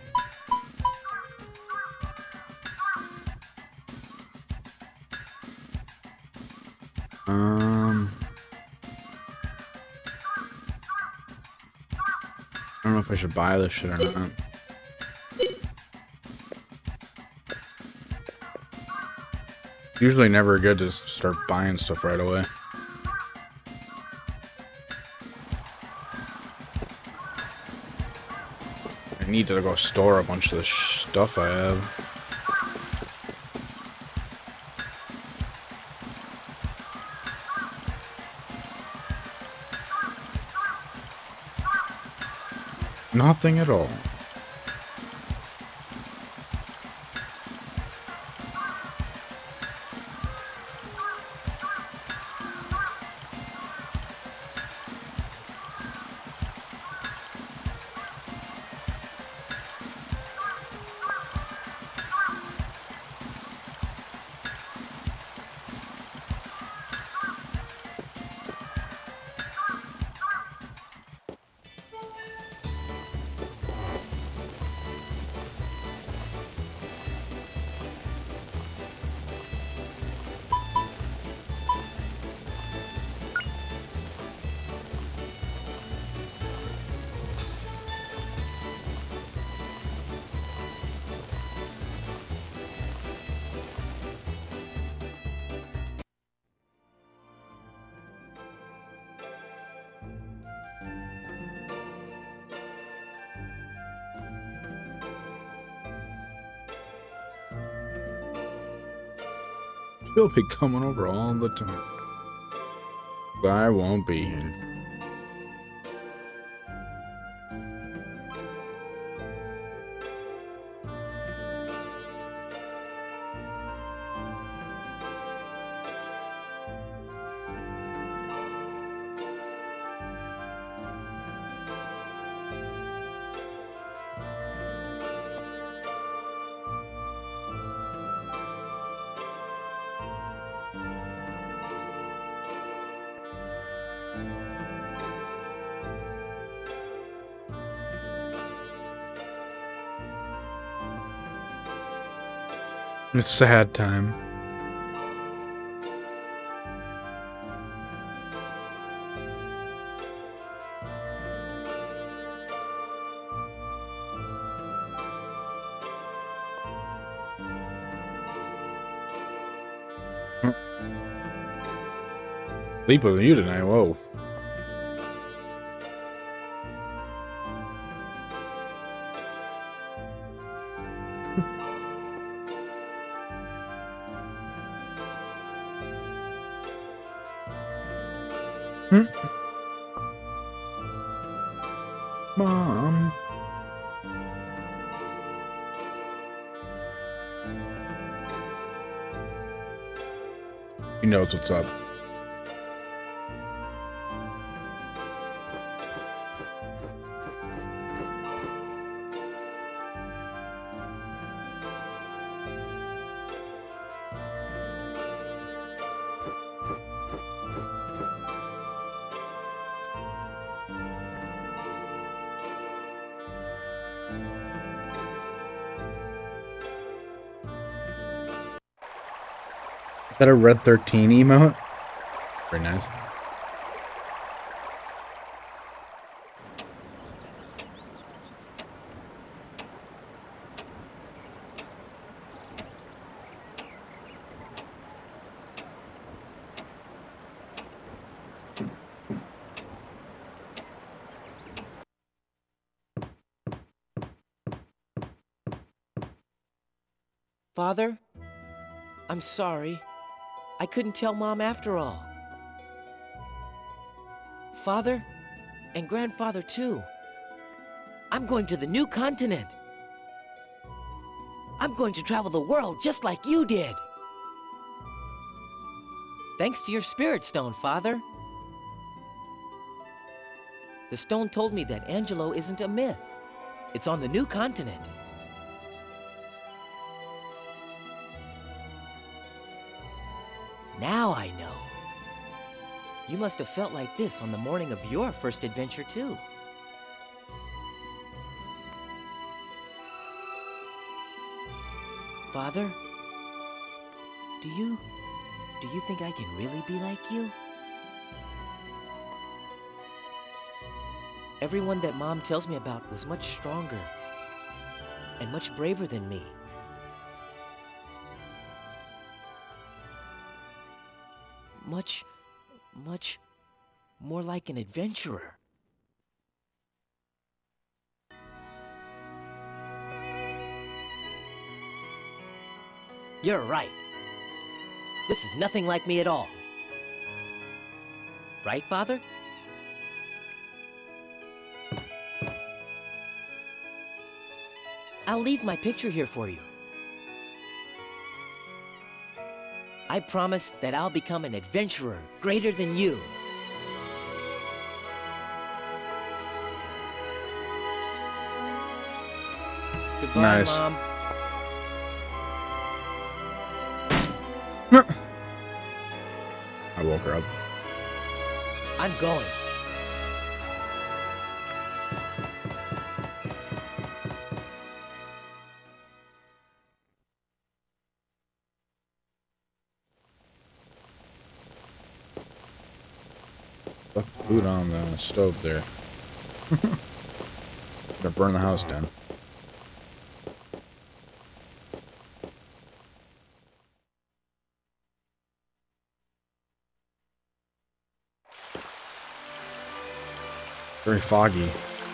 I don't know if I should buy this shit or not. Usually never good to start buying stuff right away. I need to go store a bunch of the stuff I have. Nothing at all. She'll be coming over all the time. I won't be here. It's a sad time. Sleep with you tonight, whoa. Hmm? Mom. He knows what's up. Is that a Red 13 emote? Very nice. Father, I'm sorry. I couldn't tell Mom after all. Father, and Grandfather too. I'm going to the new continent. I'm going to travel the world just like you did. Thanks to your spirit stone, Father. The stone told me that Angelo isn't a myth. It's on the new continent. Now I know. You must have felt like this on the morning of your first adventure, too. Father, do you think I can really be like you? Everyone that Mom tells me about was much stronger and much braver than me. Much more like an adventurer. You're right. This is nothing like me at all. Right, Father? I'll leave my picture here for you. I promise that I'll become an adventurer greater than you. Goodbye, Nice. Mom. I woke her up. I'm going. Left food on the stove there. Gonna burn the house down. Very foggy.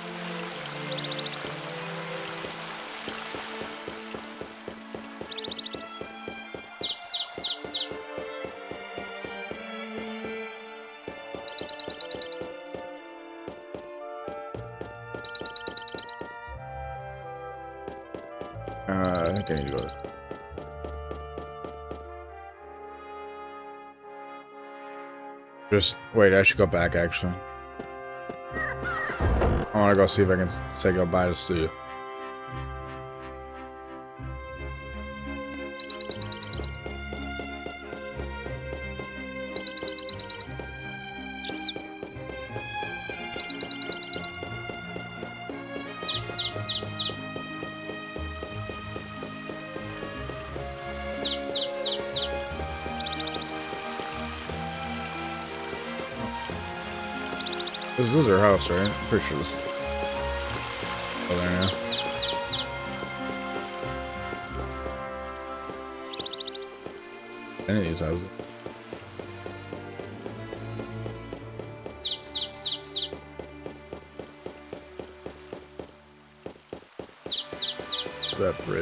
I think I need to go. Just wait, I should go back actually. I want to go see if I can say goodbye to Sue. This was her house, right? I'm pretty sure this. Oh, there now. Any of these houses. That bridge.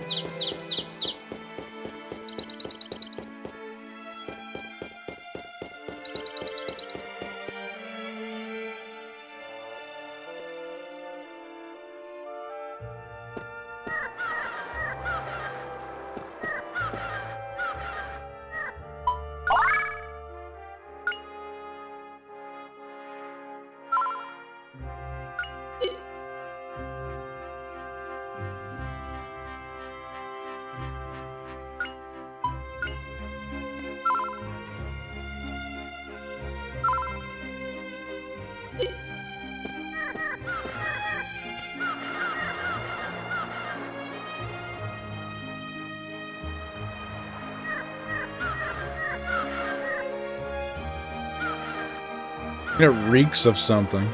It reeks of something.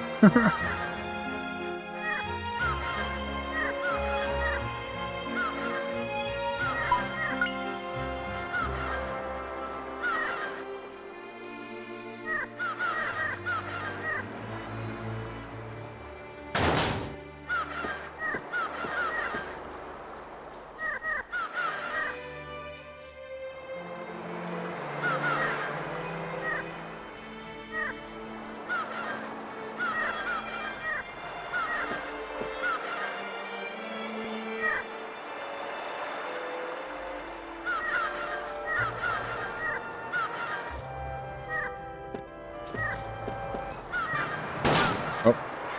Oh.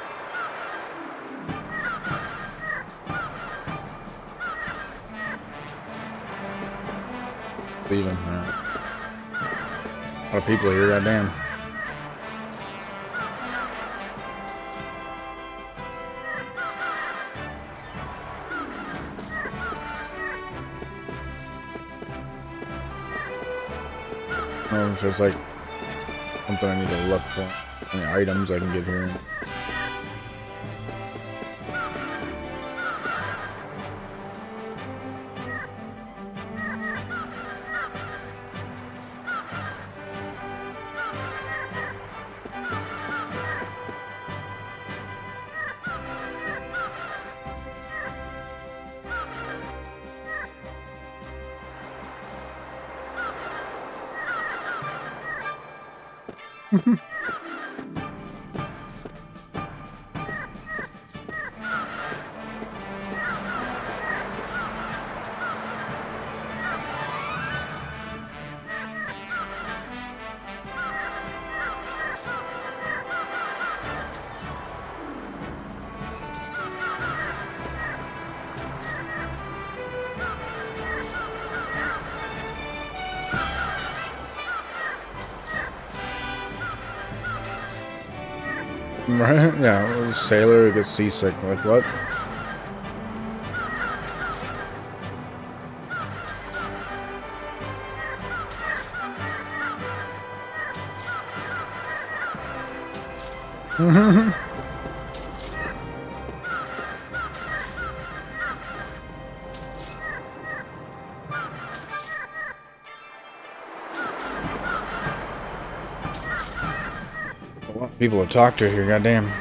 Leaving. Yeah. A lot of people here, goddamn. Oh, so it's like something I need to look for. Any items I can get here. Right? Yeah, a sailor who gets seasick. Like, what? A lot of people to talk to here, goddamn.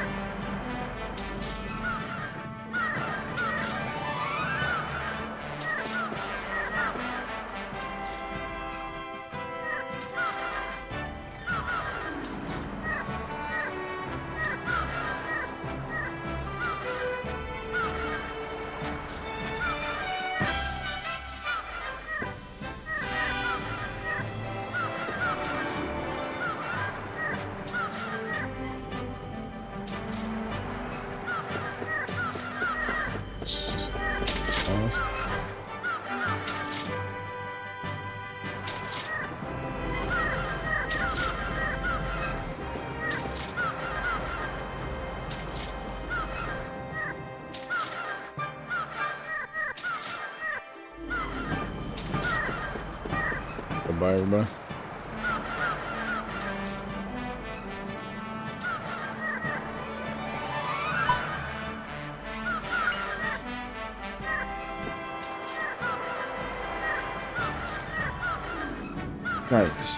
Goodbye, everybody. Nice.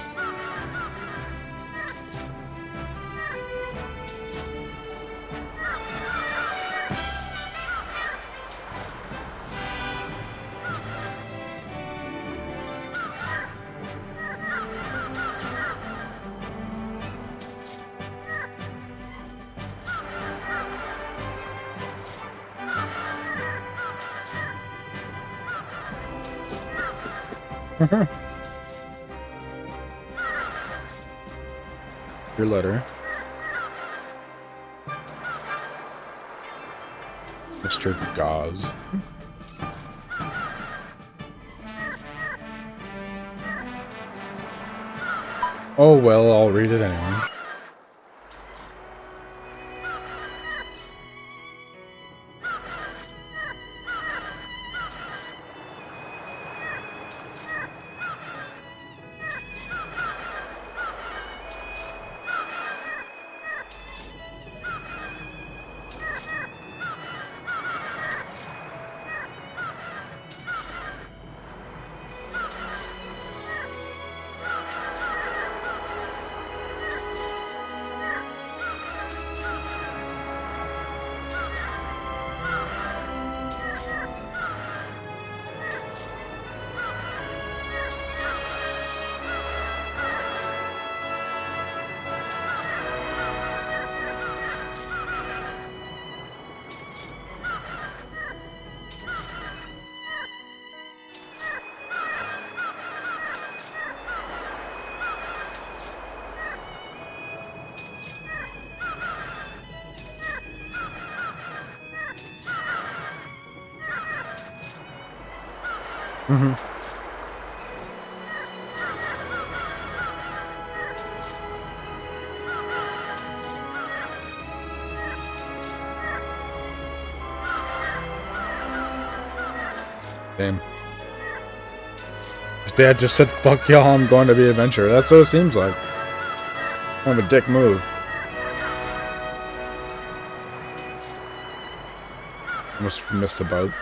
Your letter. Mr. Gauze. Oh well, I'll read it anyway. Mm-hmm. Damn. His dad just said, fuck y'all, I'm going to be an adventurer. That's what it seems like. Kind of a dick move. Almost missed the boat.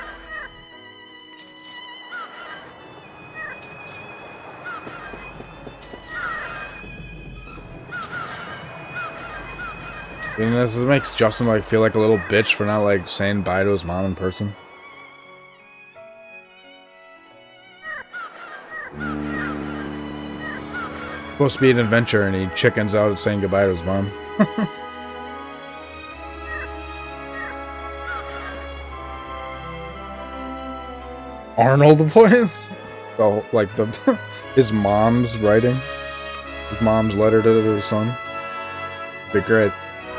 And this makes Justin like feel like a little bitch for not like saying bye to his mom in person. Supposed to be an adventure and he chickens out saying goodbye to his mom. Arnold boys? Oh, like the his mom's writing. His mom's letter to his son. Be great.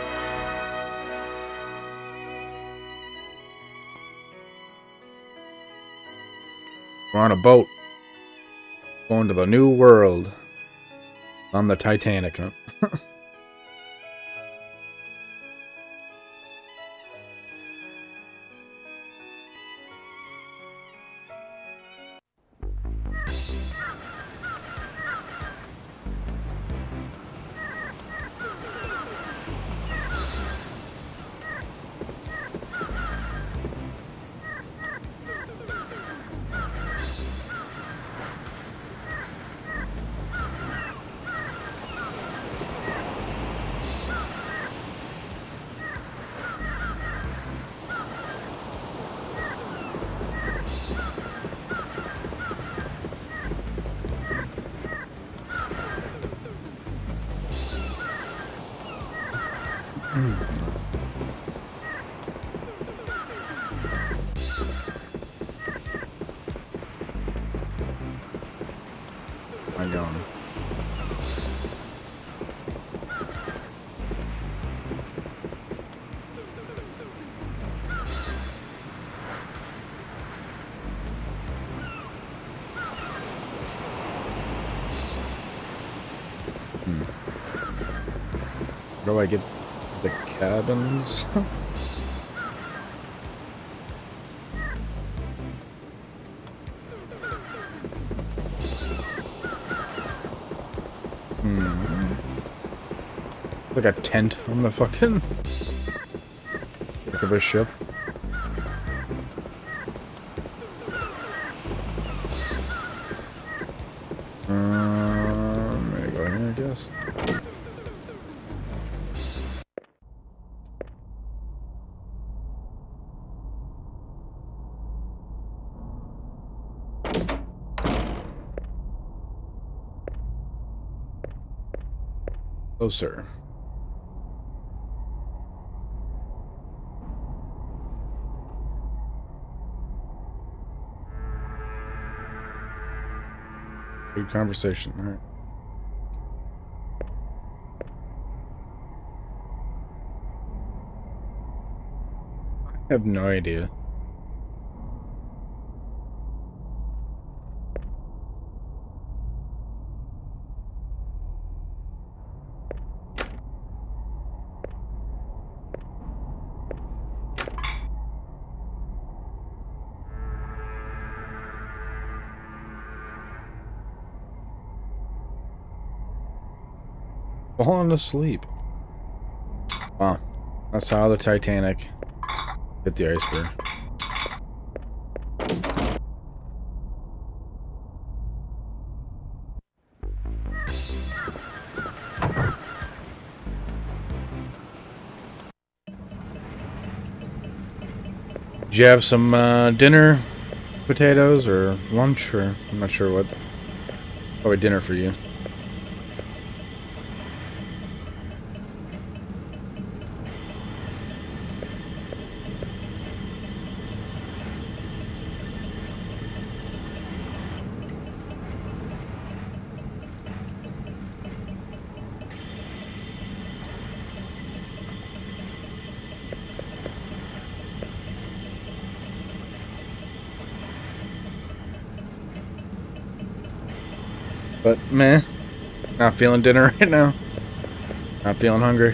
We're on a boat. Going to the new world. On the Titanic. I'm going. Where do I get the cabins? Like a tent on the fucking back of a ship. I'm gonna go here, I guess. Closer. Good conversation. All right. I have no idea. Falling asleep. Wow. That's how the Titanic hit the iceberg. Did you have some dinner potatoes or lunch, or I'm not sure what? Probably dinner for you. But meh, not feeling dinner right now. Not feeling hungry.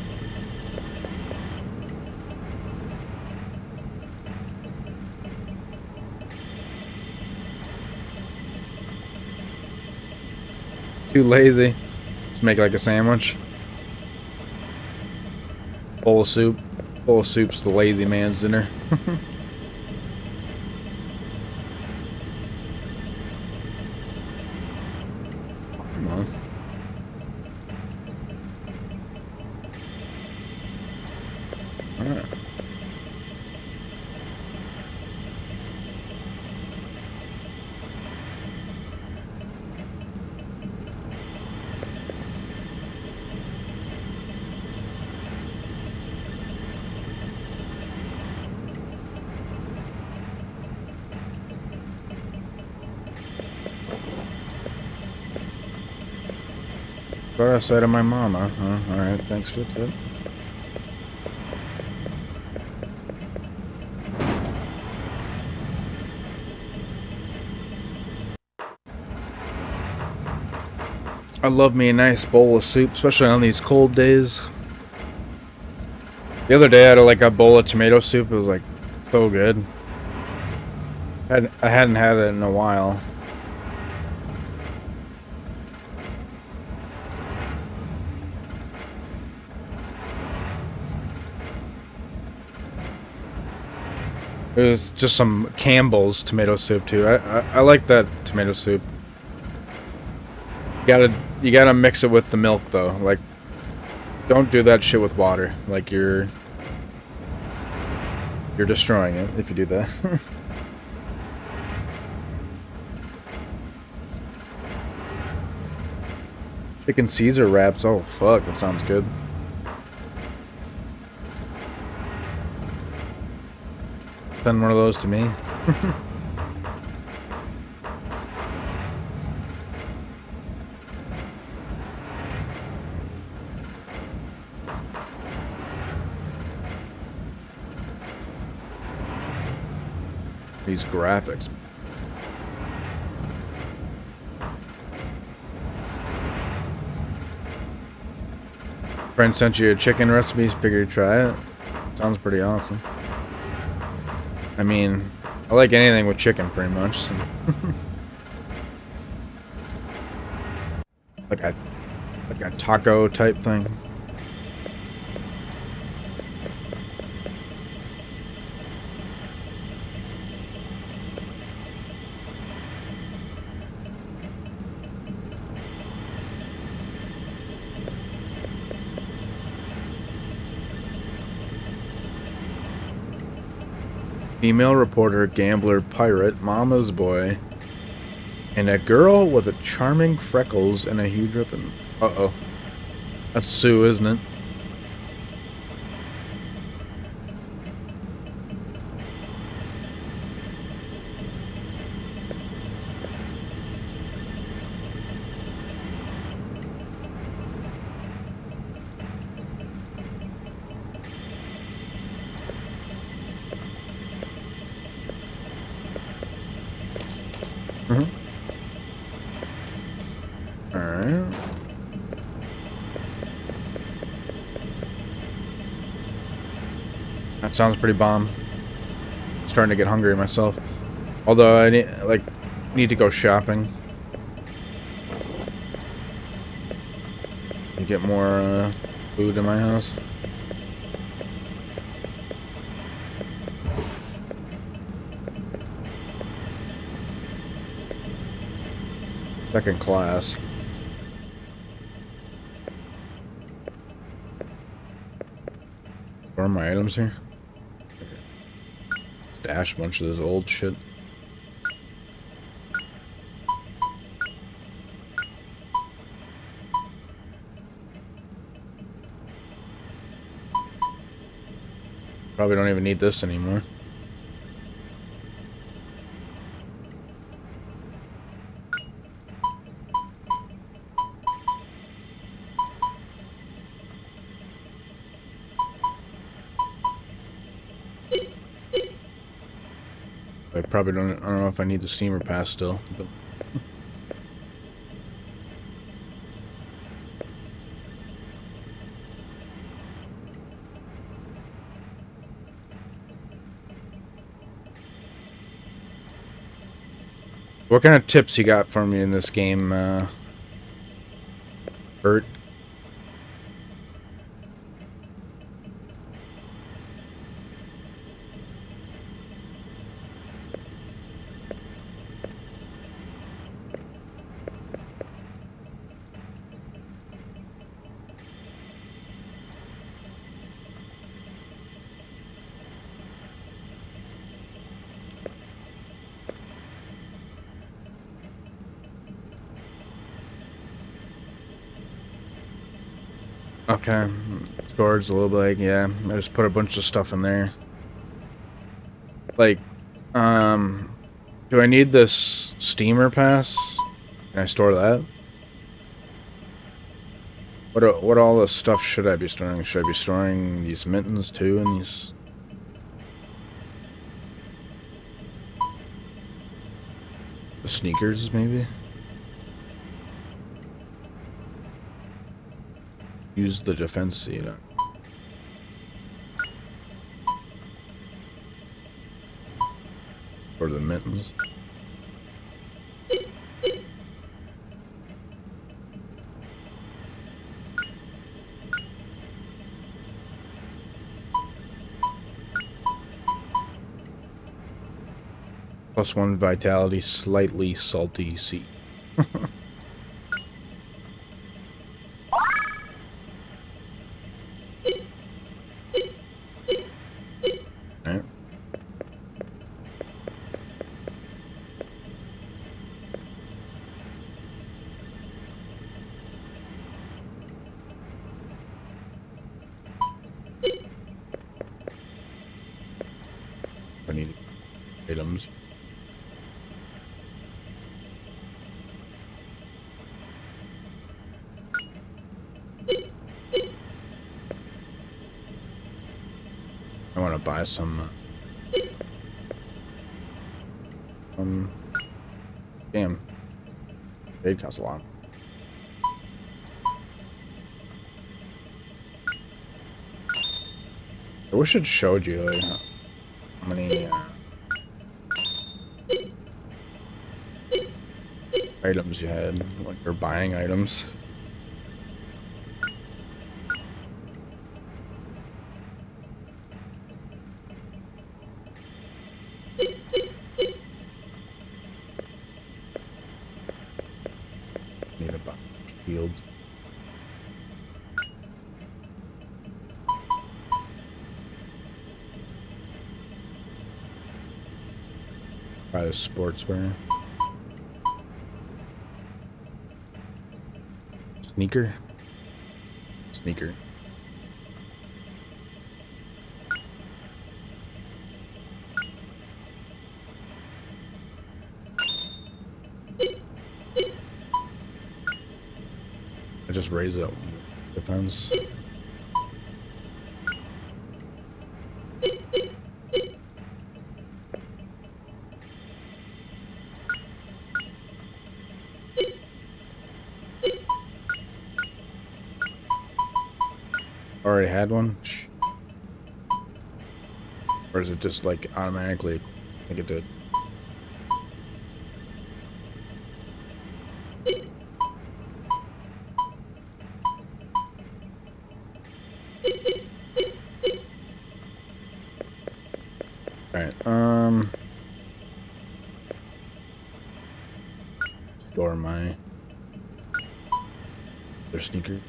Too lazy. Just make like a sandwich. Bowl of soup. Bowl of soup's the lazy man's dinner. Come on. Alright. What I said to my mama. Alright, thanks for the tip. I love me a nice bowl of soup, especially on these cold days. The other day I had like a bowl of tomato soup. It was like so good. I hadn't had it in a while. It was just some Campbell's tomato soup too. I like that tomato soup. You gotta mix it with the milk though. Like, don't do that shit with water. Like you're destroying it if you do that. Chicken Caesar wraps. Oh fuck, that sounds good. Send one of those to me. These graphics. Friend sent you a chicken recipe, figured you'd try it. Sounds pretty awesome. I mean, I like anything with chicken pretty much. So. like a taco type thing. Female reporter, gambler, pirate, mama's boy, and a girl with a charming freckles and a huge ribbon. Uh-oh. That's Sue, isn't it? Alright. That sounds pretty bomb. Starting to get hungry myself. Although I need to go shopping. And get more food in my house. Second class. Where are my items here? Stash a bunch of this old shit. Probably don't even need this anymore. I probably don't. I don't know if I need the steamer pass still. But what kind of tips you got for me in this game, Bert? Okay, storage a little bit, like, yeah, I just put a bunch of stuff in there. Like, do I need this steamer pass? Can I store that? What all the stuff should I be storing? Should I be storing these mittens too and these? The sneakers, maybe? Use the defense seat. Or the mittens. +1 vitality, slightly salty seat. Alright. I need items. I want to buy some. Damn. Trade costs a lot. I wish it showed you like how many items you had when you're buying items. Need a bunch of shields. Buy the sportswear. Sneaker. Sneaker. I just raise it. Depends. already had one? Or is it just like automatically? I think it did. Alright, store my other sneaker.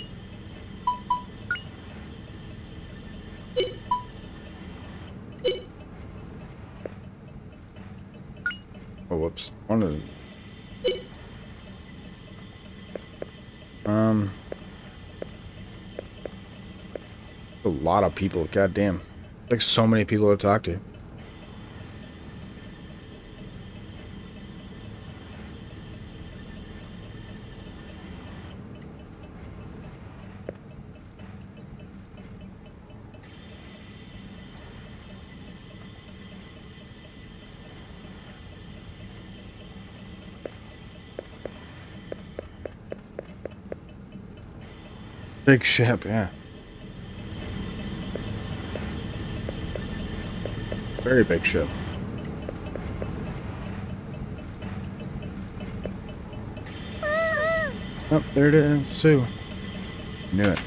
Oh, whoops. One of them. A lot of people, goddamn. Like so many people to talk to. Big ship, yeah. Very big ship. Oh, there it is, Sue. Knew it.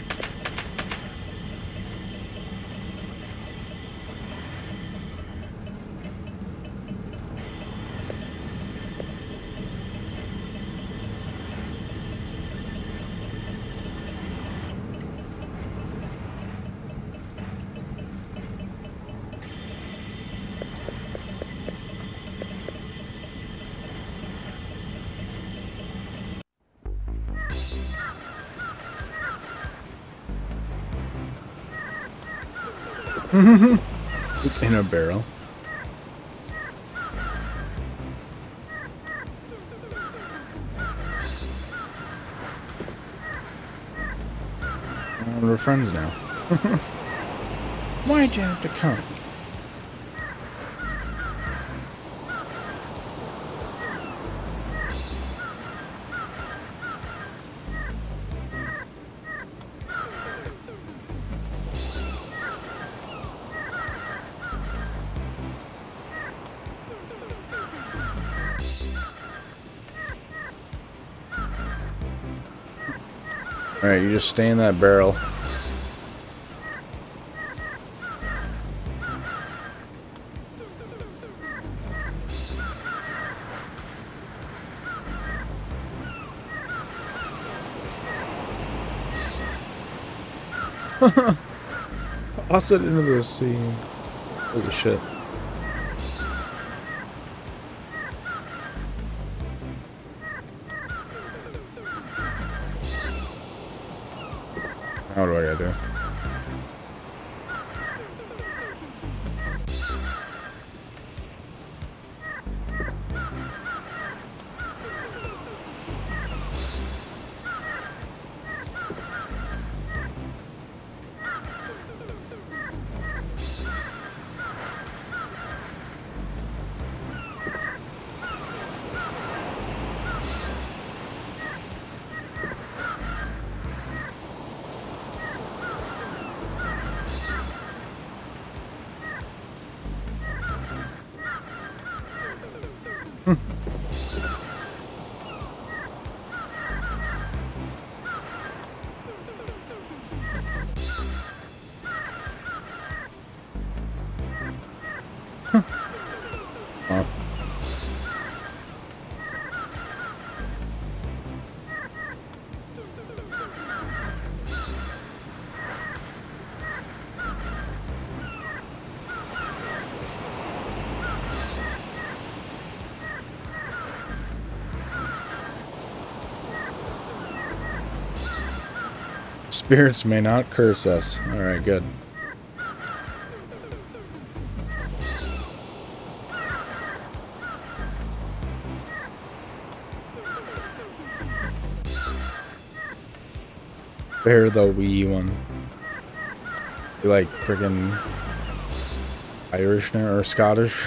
In a barrel. We're friends now. Why'd you have to come? Alright, you just stay in that barrel. Toss it into the sea. Holy shit. Now what do I gotta do? Spirits may not curse us. Alright, good. Bear the wee one. You like friggin' Irish now or Scottish?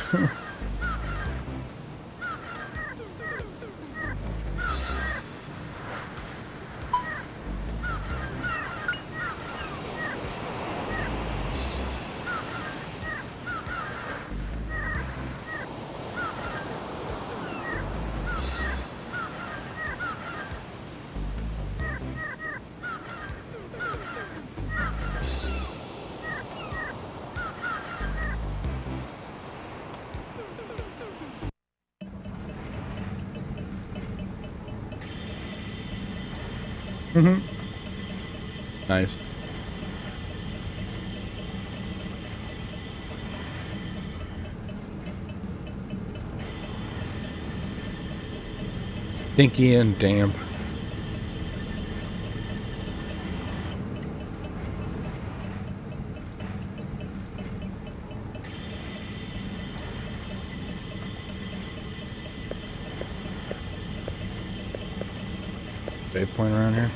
Nice. Stinky and damp. Save point around here.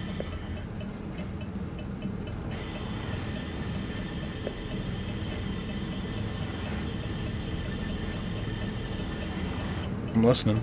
I'm listening.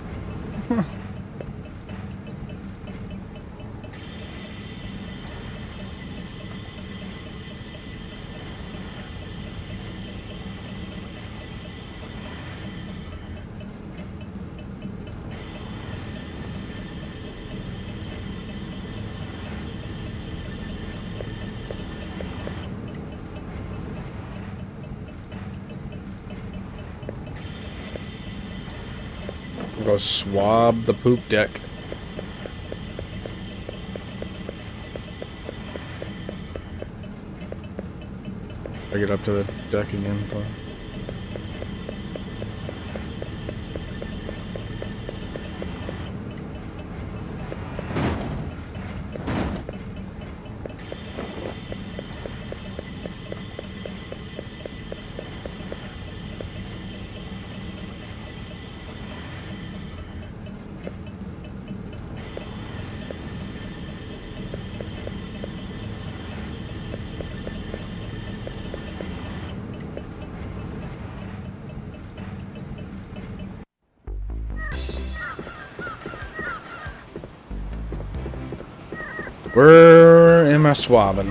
Go swab the poop deck. I get up to the deck again. Where am I swabbing?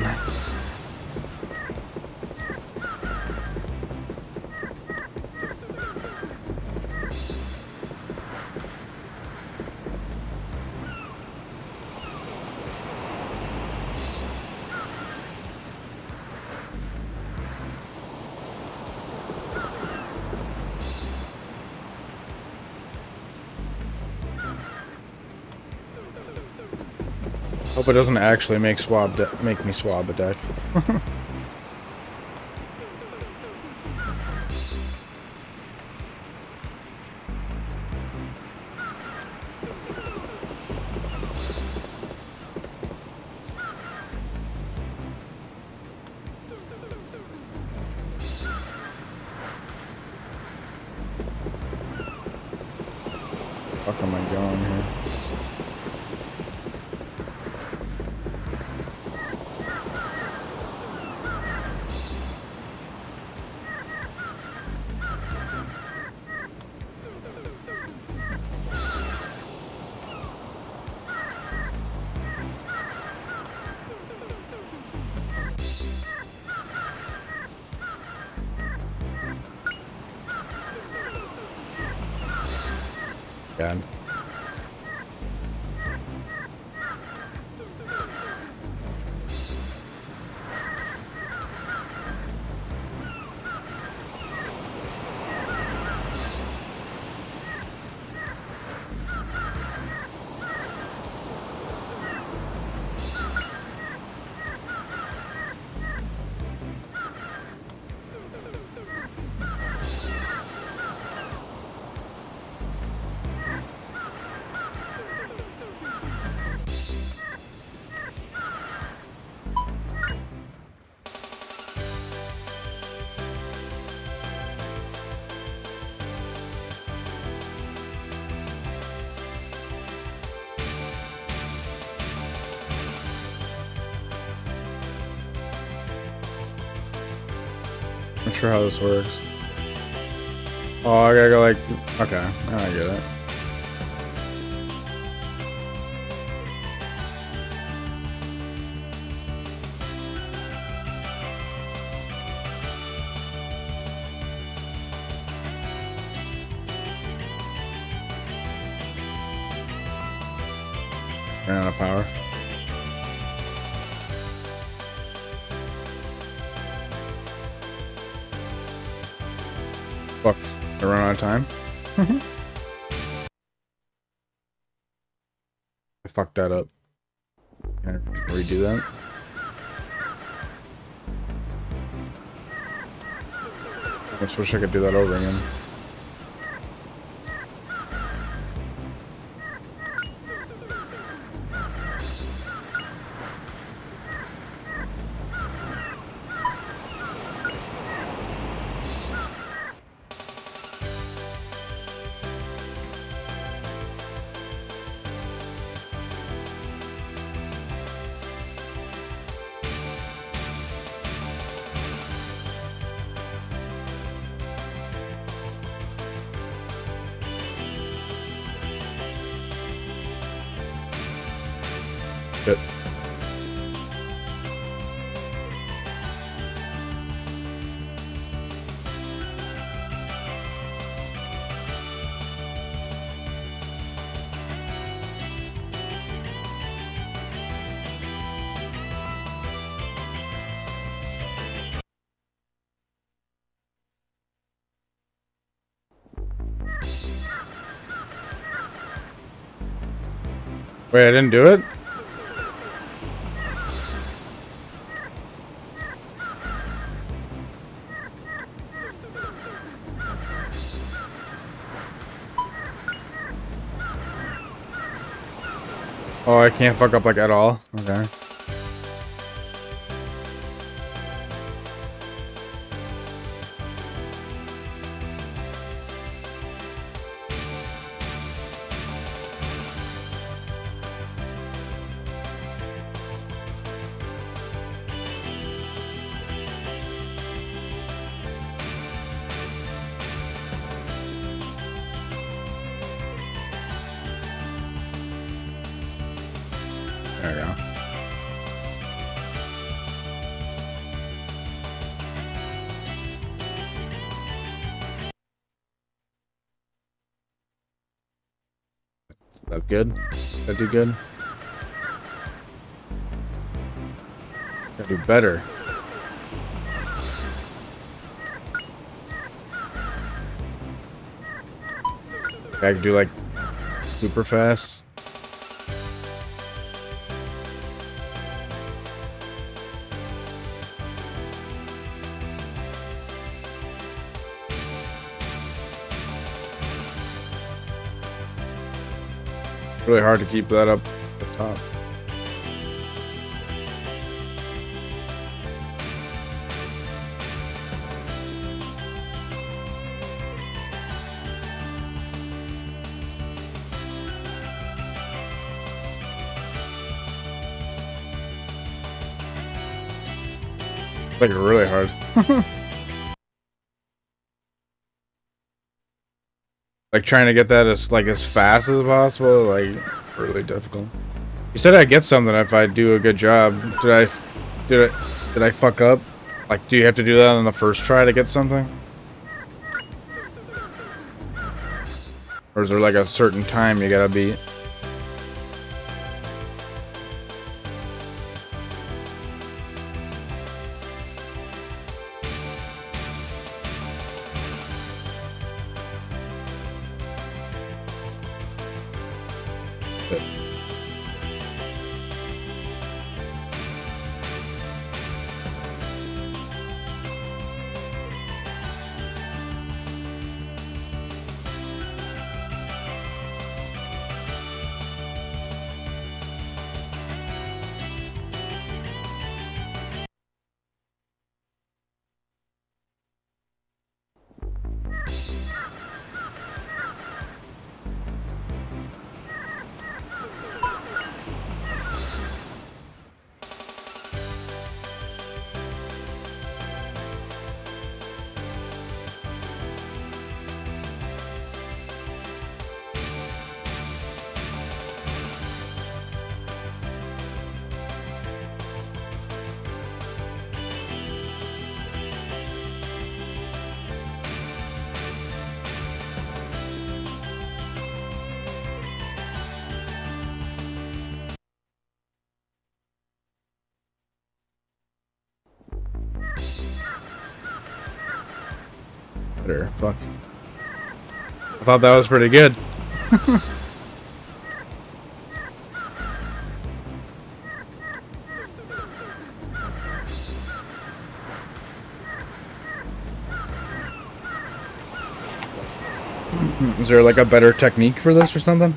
Hope it doesn't actually make me swab a deck. Fuck am I going here? God. Not sure how this works. Oh, I gotta go like... Okay, now I get it. Ran out of power. Fuck, I run out of time. I fucked that up. Can I redo that? I just wish I could do that over again. Good. Wait, I didn't do it? Oh, I can't fuck up like at all? Okay. There we go. Is that good? Did I do good? Gotta do better. I can do like super fast. Really hard to keep that up at the top. Like really hard. Like trying to get that as fast as possible, like really difficult. You said I'd get something if I do a good job. Did I fuck up? Like, do you have to do that on the first try to get something? Or is there like a certain time you gotta beat? Better. Fuck. I thought that was pretty good. Is there like a better technique for this or something?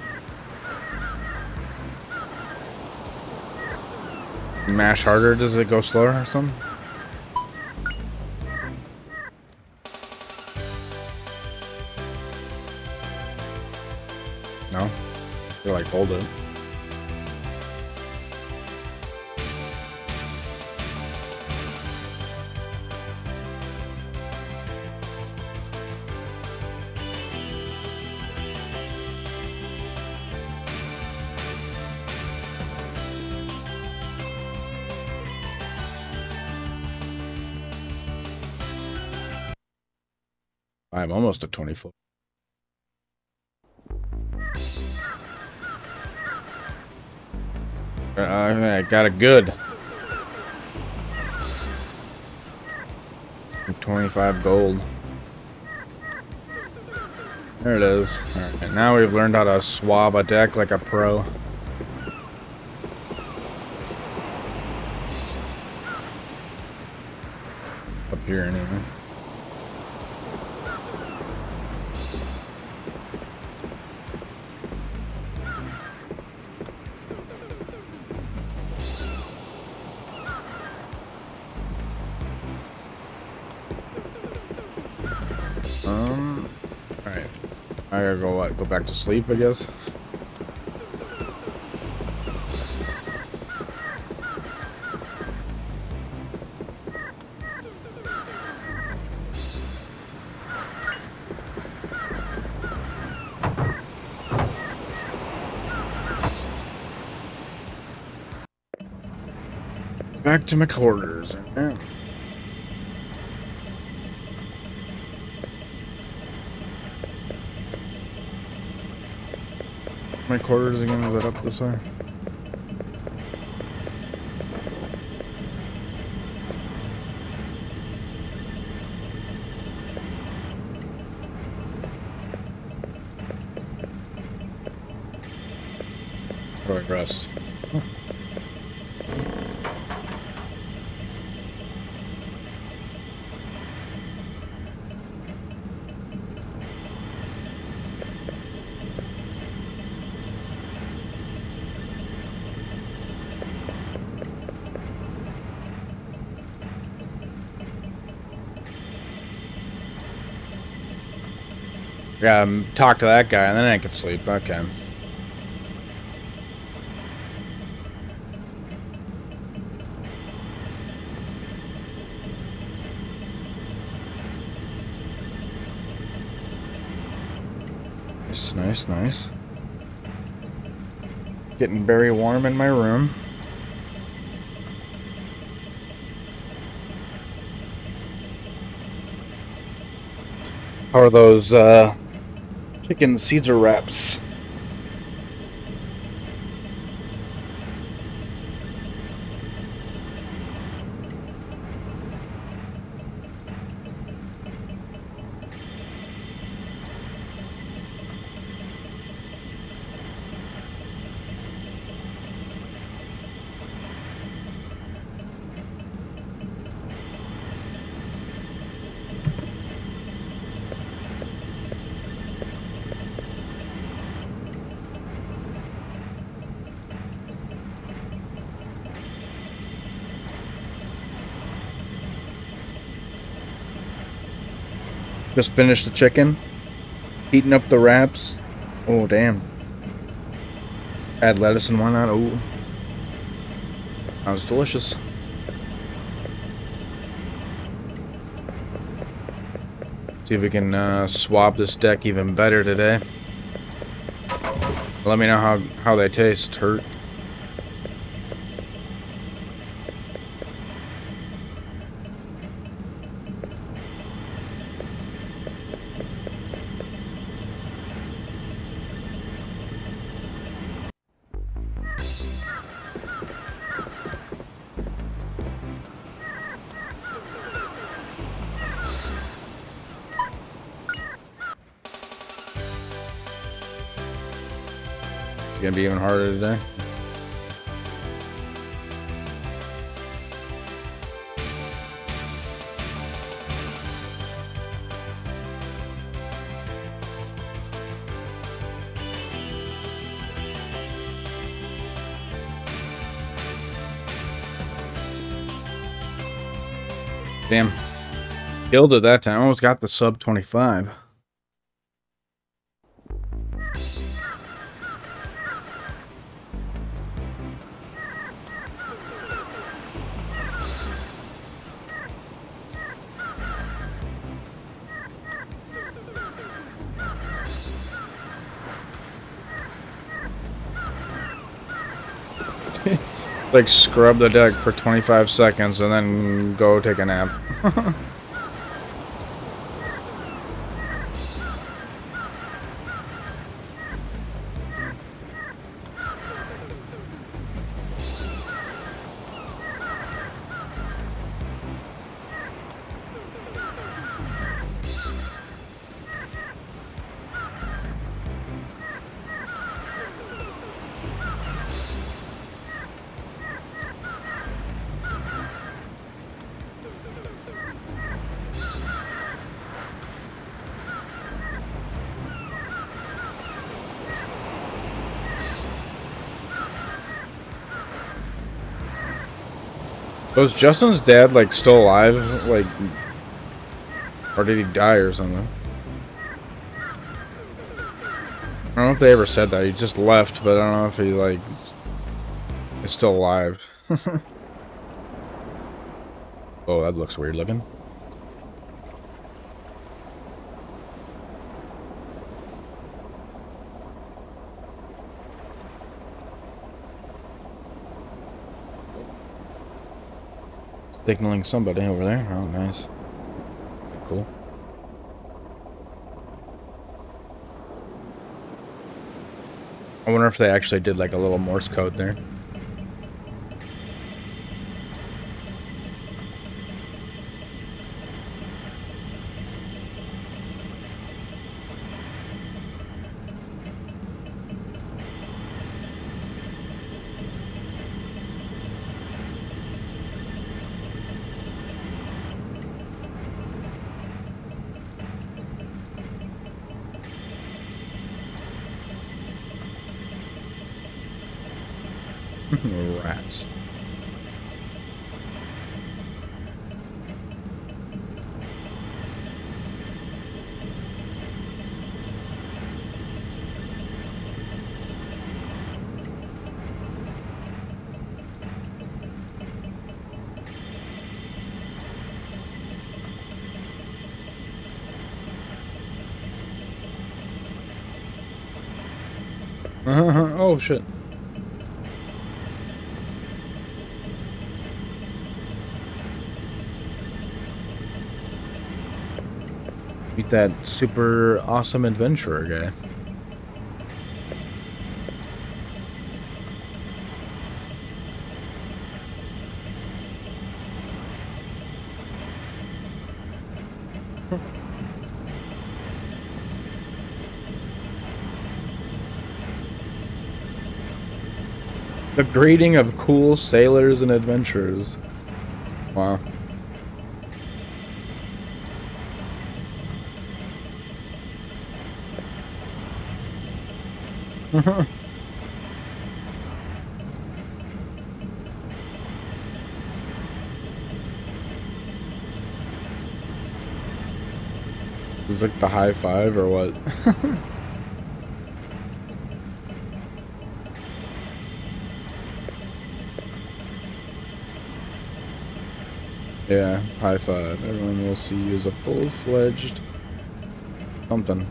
Mash harder, does it go slower or something? No? You like hold it. I'm almost at 24. I got it good. 25 gold. There it is. Alright, now we've learned how to swab a deck like a pro. Up here anyway. Alright. I gotta go what? Go back to sleep, I guess? Back to my quarters. Yeah. My quarters again, is that up this way? Or rest. Huh. Yeah, talk to that guy and then I can sleep. Okay. Nice, nice. Getting very warm in my room. How are those, chicken Caesar wraps? Just finished the chicken. Heating up the wraps. Oh, damn. Add lettuce and whatnot. Oh. That was delicious. See if we can swap this deck even better today. Let me know how they taste. Hurt. It's gonna be even harder today. Damn. Killed it that time. Almost got the sub 25. Like scrub the deck for 25 seconds and then go take a nap. Was Justin's dad, like, still alive? Like, or did he die or something? I don't know if they ever said that. He just left, but I don't know if he, like, is still alive. Oh, that looks weird looking. Signaling somebody over there. Oh, nice. Cool. I wonder if they actually did like a little Morse code there. Rats. Oh shit. Beat that super awesome adventurer guy. The greeting of cool sailors and adventurers. Wow. Is like the high five or what? Yeah, high five. Everyone will see you as a full-fledged something.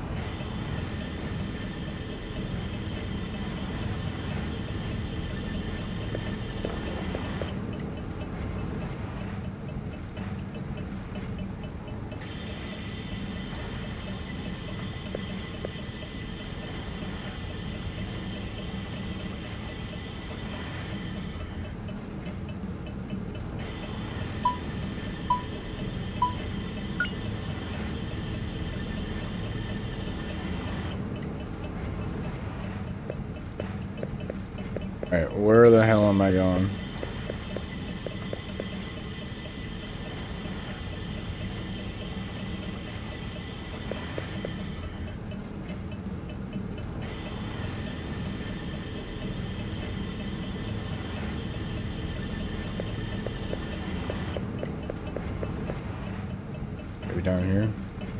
Alright, where the hell am I going? down here.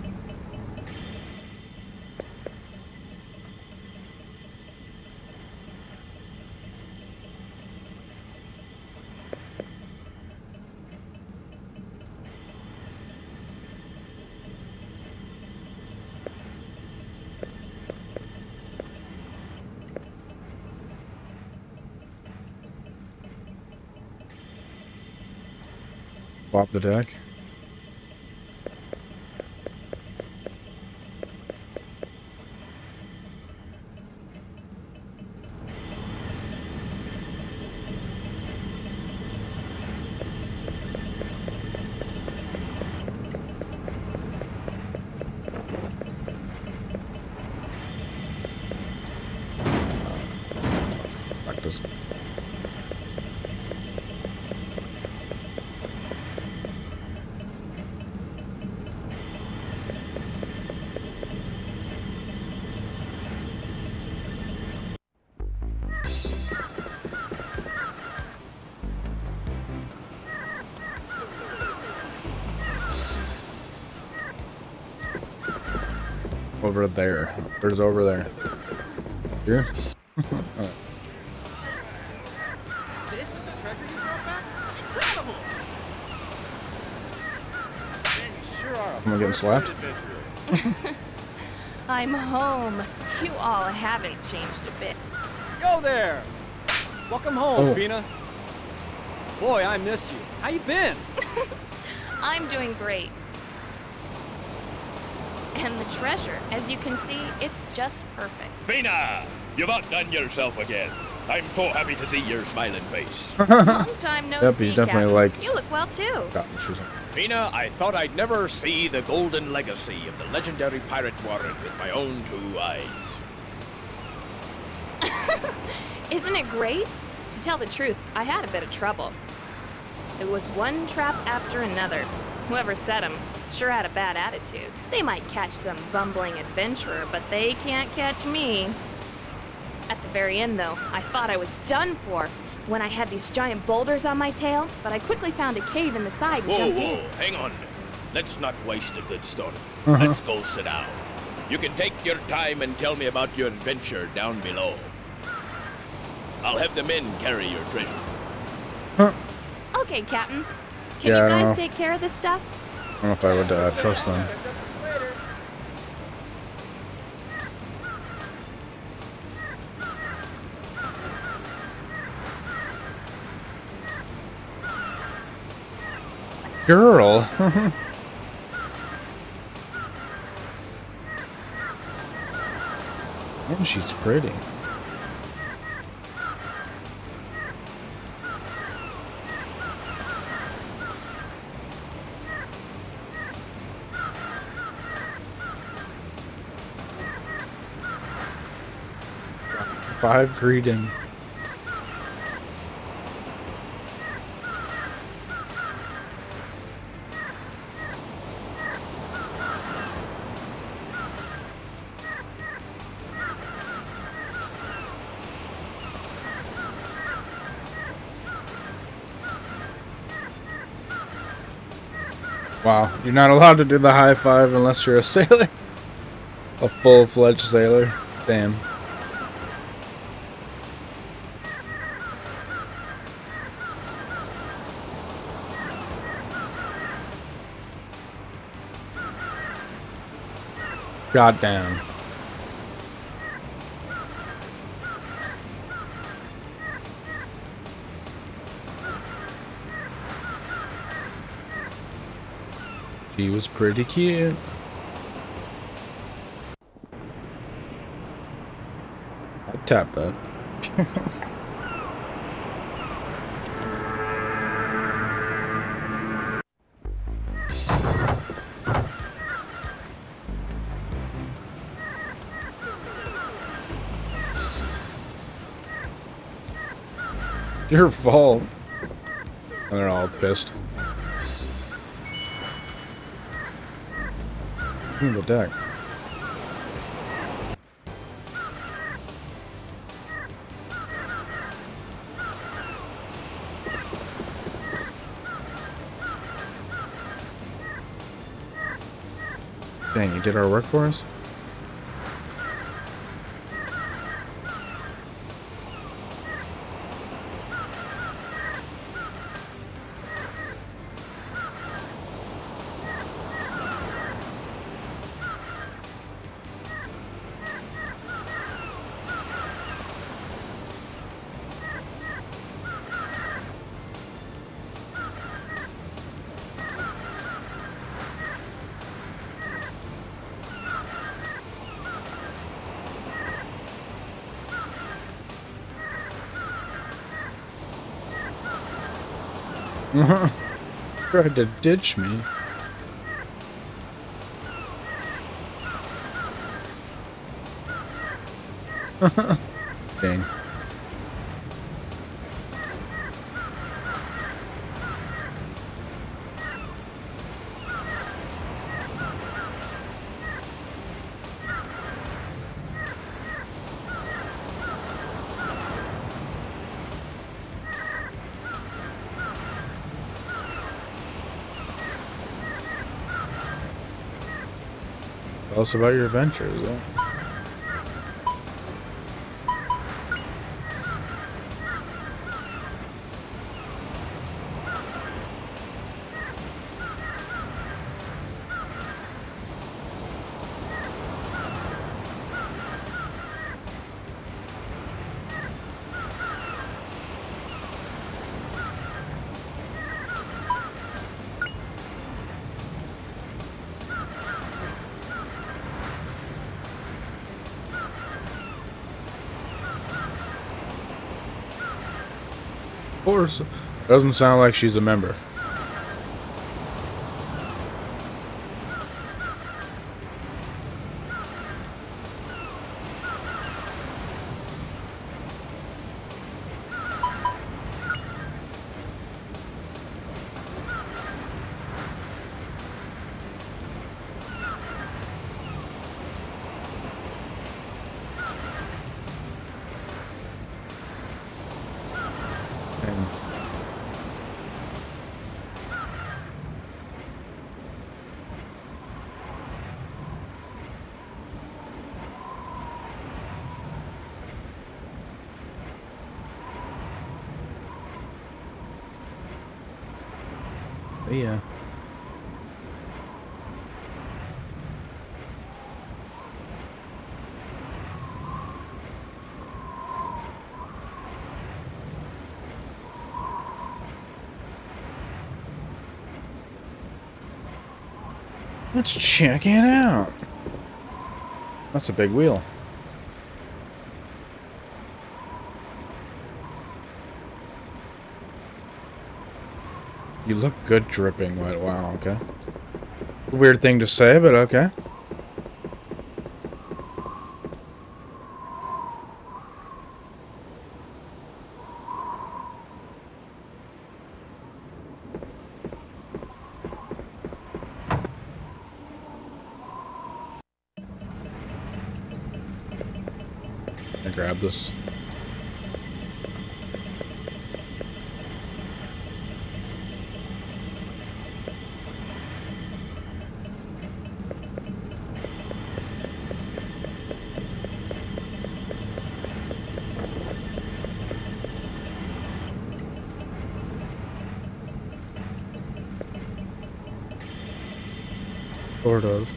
Swap the deck. Like this. Over there. Where's over there? Here? This is the treasure you brought back? Incredible! Man, you sure are a Am I getting slapped? adventurer. I'm home. You all haven't changed a bit. Yo there! Welcome home, Oh. Fina. Boy, I missed you. How you been? I'm doing great. And the treasure, as you can see, it's just perfect. Fina, you've outdone yourself again. I'm so happy to see your smiling face. Long time no Yep, see, he's definitely Captain. like- You look well too. Got issues. Fina, I thought I'd never see the golden legacy of the legendary pirate Warren with my own 2 eyes. Isn't it great? To tell the truth, I had a bit of trouble. It was one trap after another. Whoever set them sure had a bad attitude. They might catch some bumbling adventurer, but they can't catch me. At the very end, though, I thought I was done for when I had these giant boulders on my tail, but I quickly found a cave in the side and Whoa, jumped whoa, in. hang on. Let's not waste a good story. Let's go sit down. You can take your time and tell me about your adventure down below. I'll have the men carry your treasure. Okay, Captain. Can Yeah, I you don't guys know. take care of this stuff? I don't know if I would trust them. Catch up with you later. Girl! Man, she's pretty. Five greeting. Wow, you're not allowed to do the high five unless you're a sailor. A full-fledged sailor. Damn. Goddamn. She was pretty cute. I'd tap that. Your fault. And they're all pissed. In the deck. Dang, you did our work for us? Tried to ditch me. Dang. Tell us about your adventures, yeah. Of course. Doesn't sound like she's a member. Yeah. Let's check it out. That's a big wheel. You look good dripping wet. Wow, okay. Weird thing to say, but okay. I grab this. Sort of.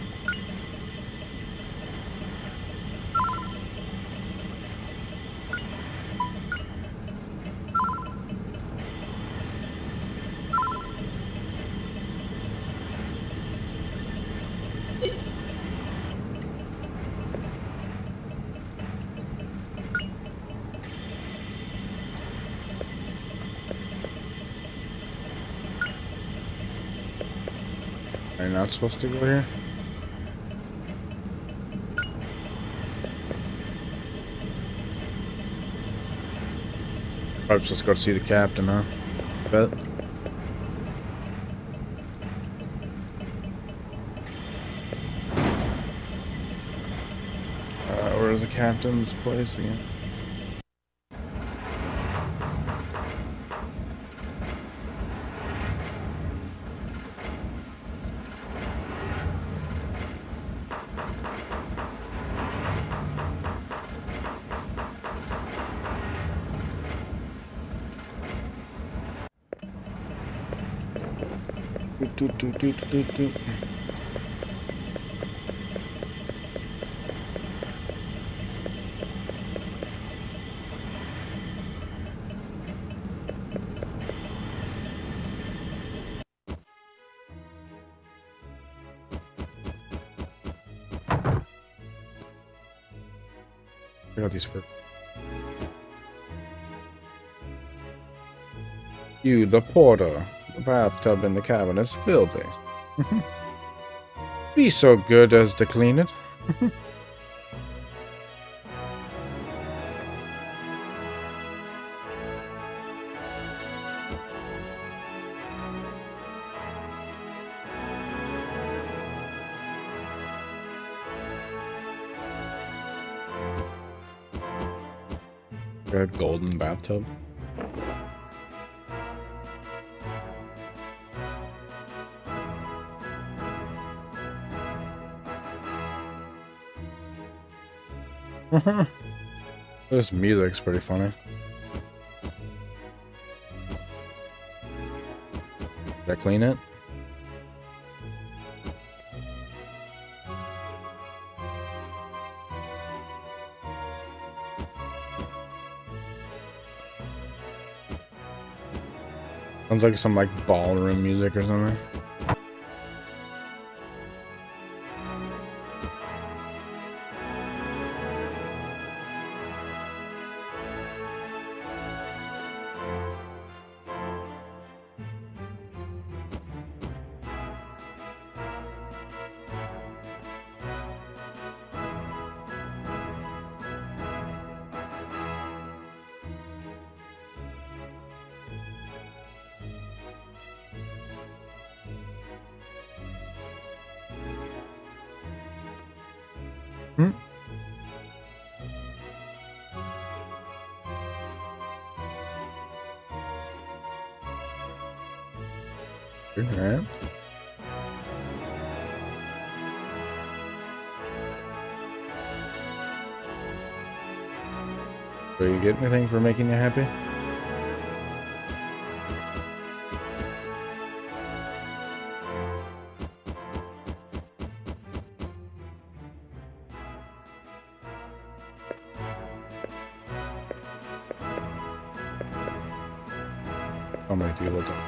Am I not supposed to go here? Probably just go see the captain, huh? Bet. Where's the captain's place again? I got these for you, the porter. The bathtub in the cabin is filthy. Be so good as to clean it. A golden bathtub. This music's pretty funny. Did I clean it? Sounds like some like ballroom music or something. Alright. So you get anything for making you happy? How many people do?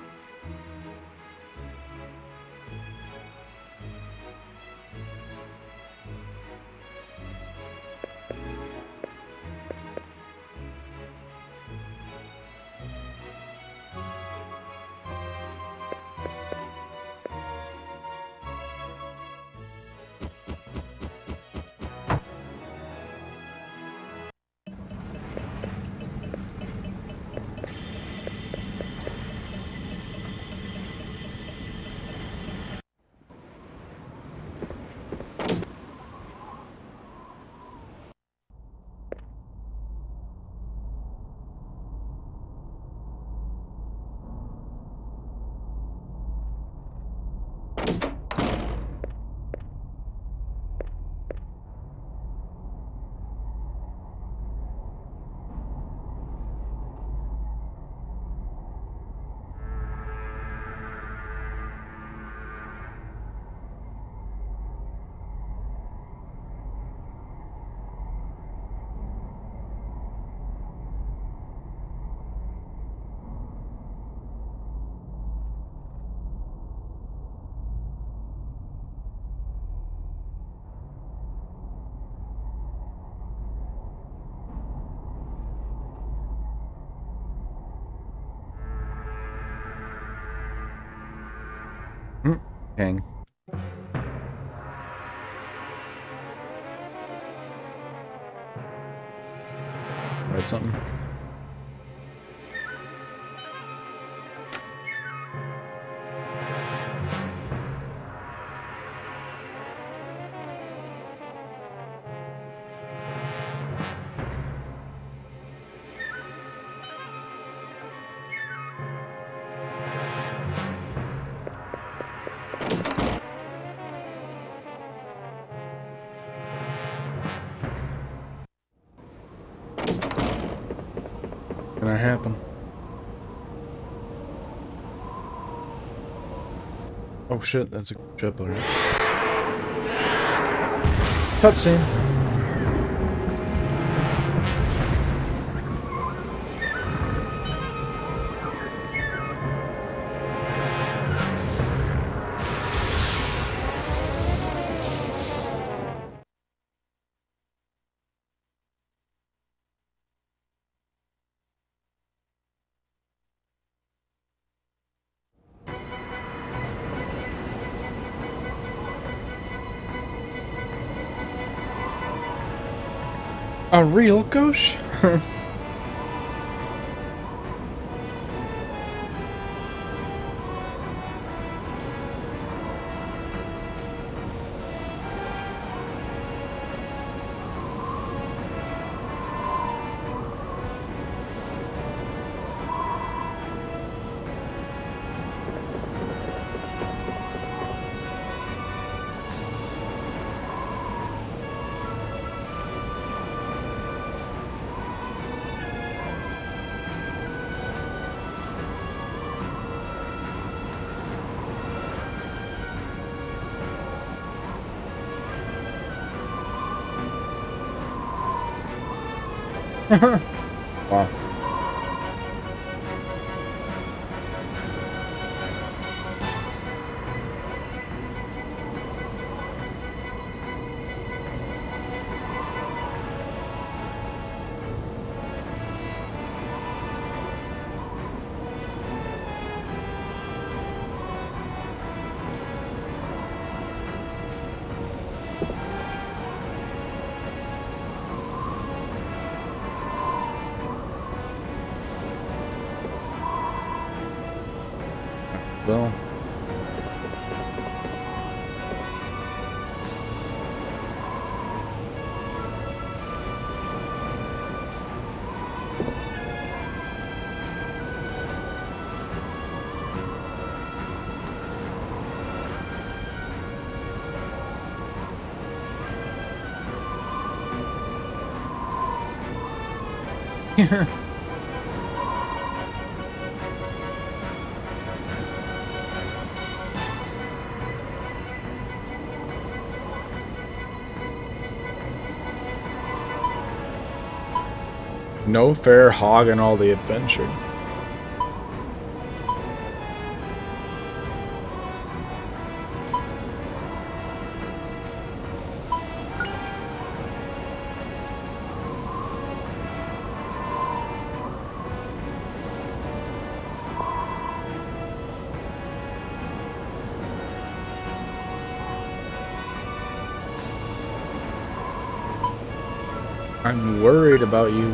Hang. Write something. Gonna happen. Oh shit, that's a ship already. Cutscene. A real ghost? Wow. Well. No fair hog and all the adventure. I'm worried about you.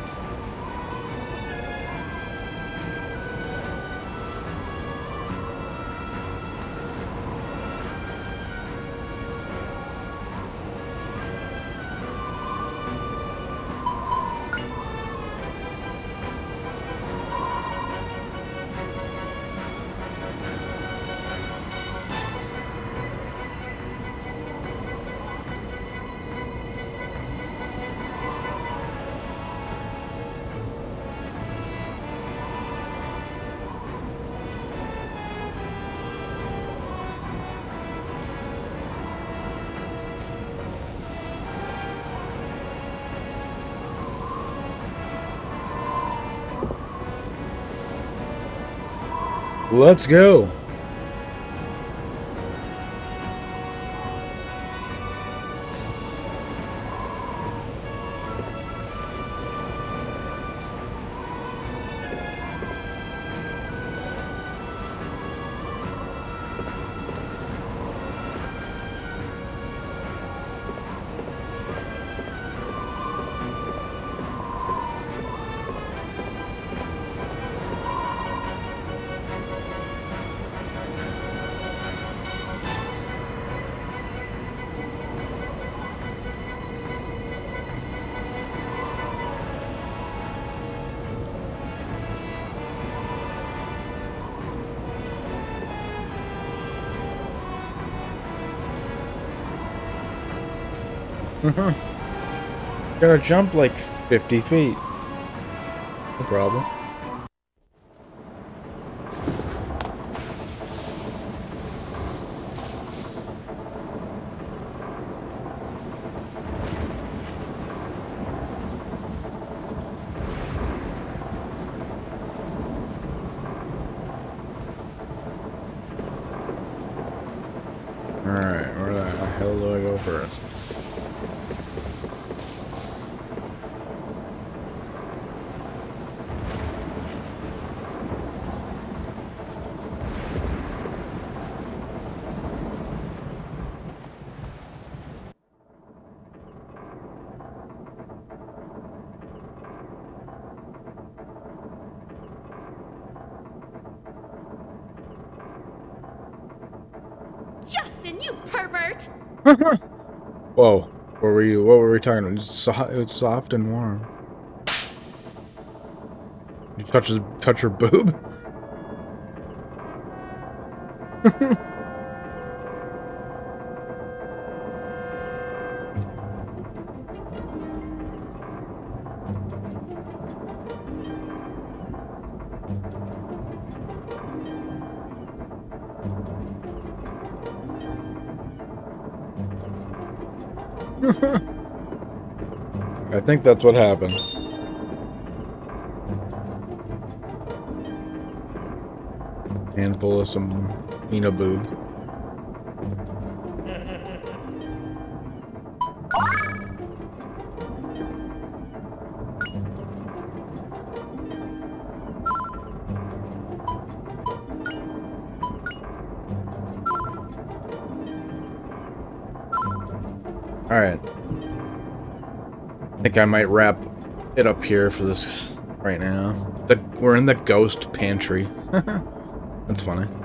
Let's go. Gotta jump like 50 feet. No problem. You pervert! Whoa. What were we talking about? It's soft and warm. You touch her boob? I think that's what happened. Handful of some Nina boob. Alright. I think I might wrap it up here for this right now. We're in the ghost pantry. That's funny.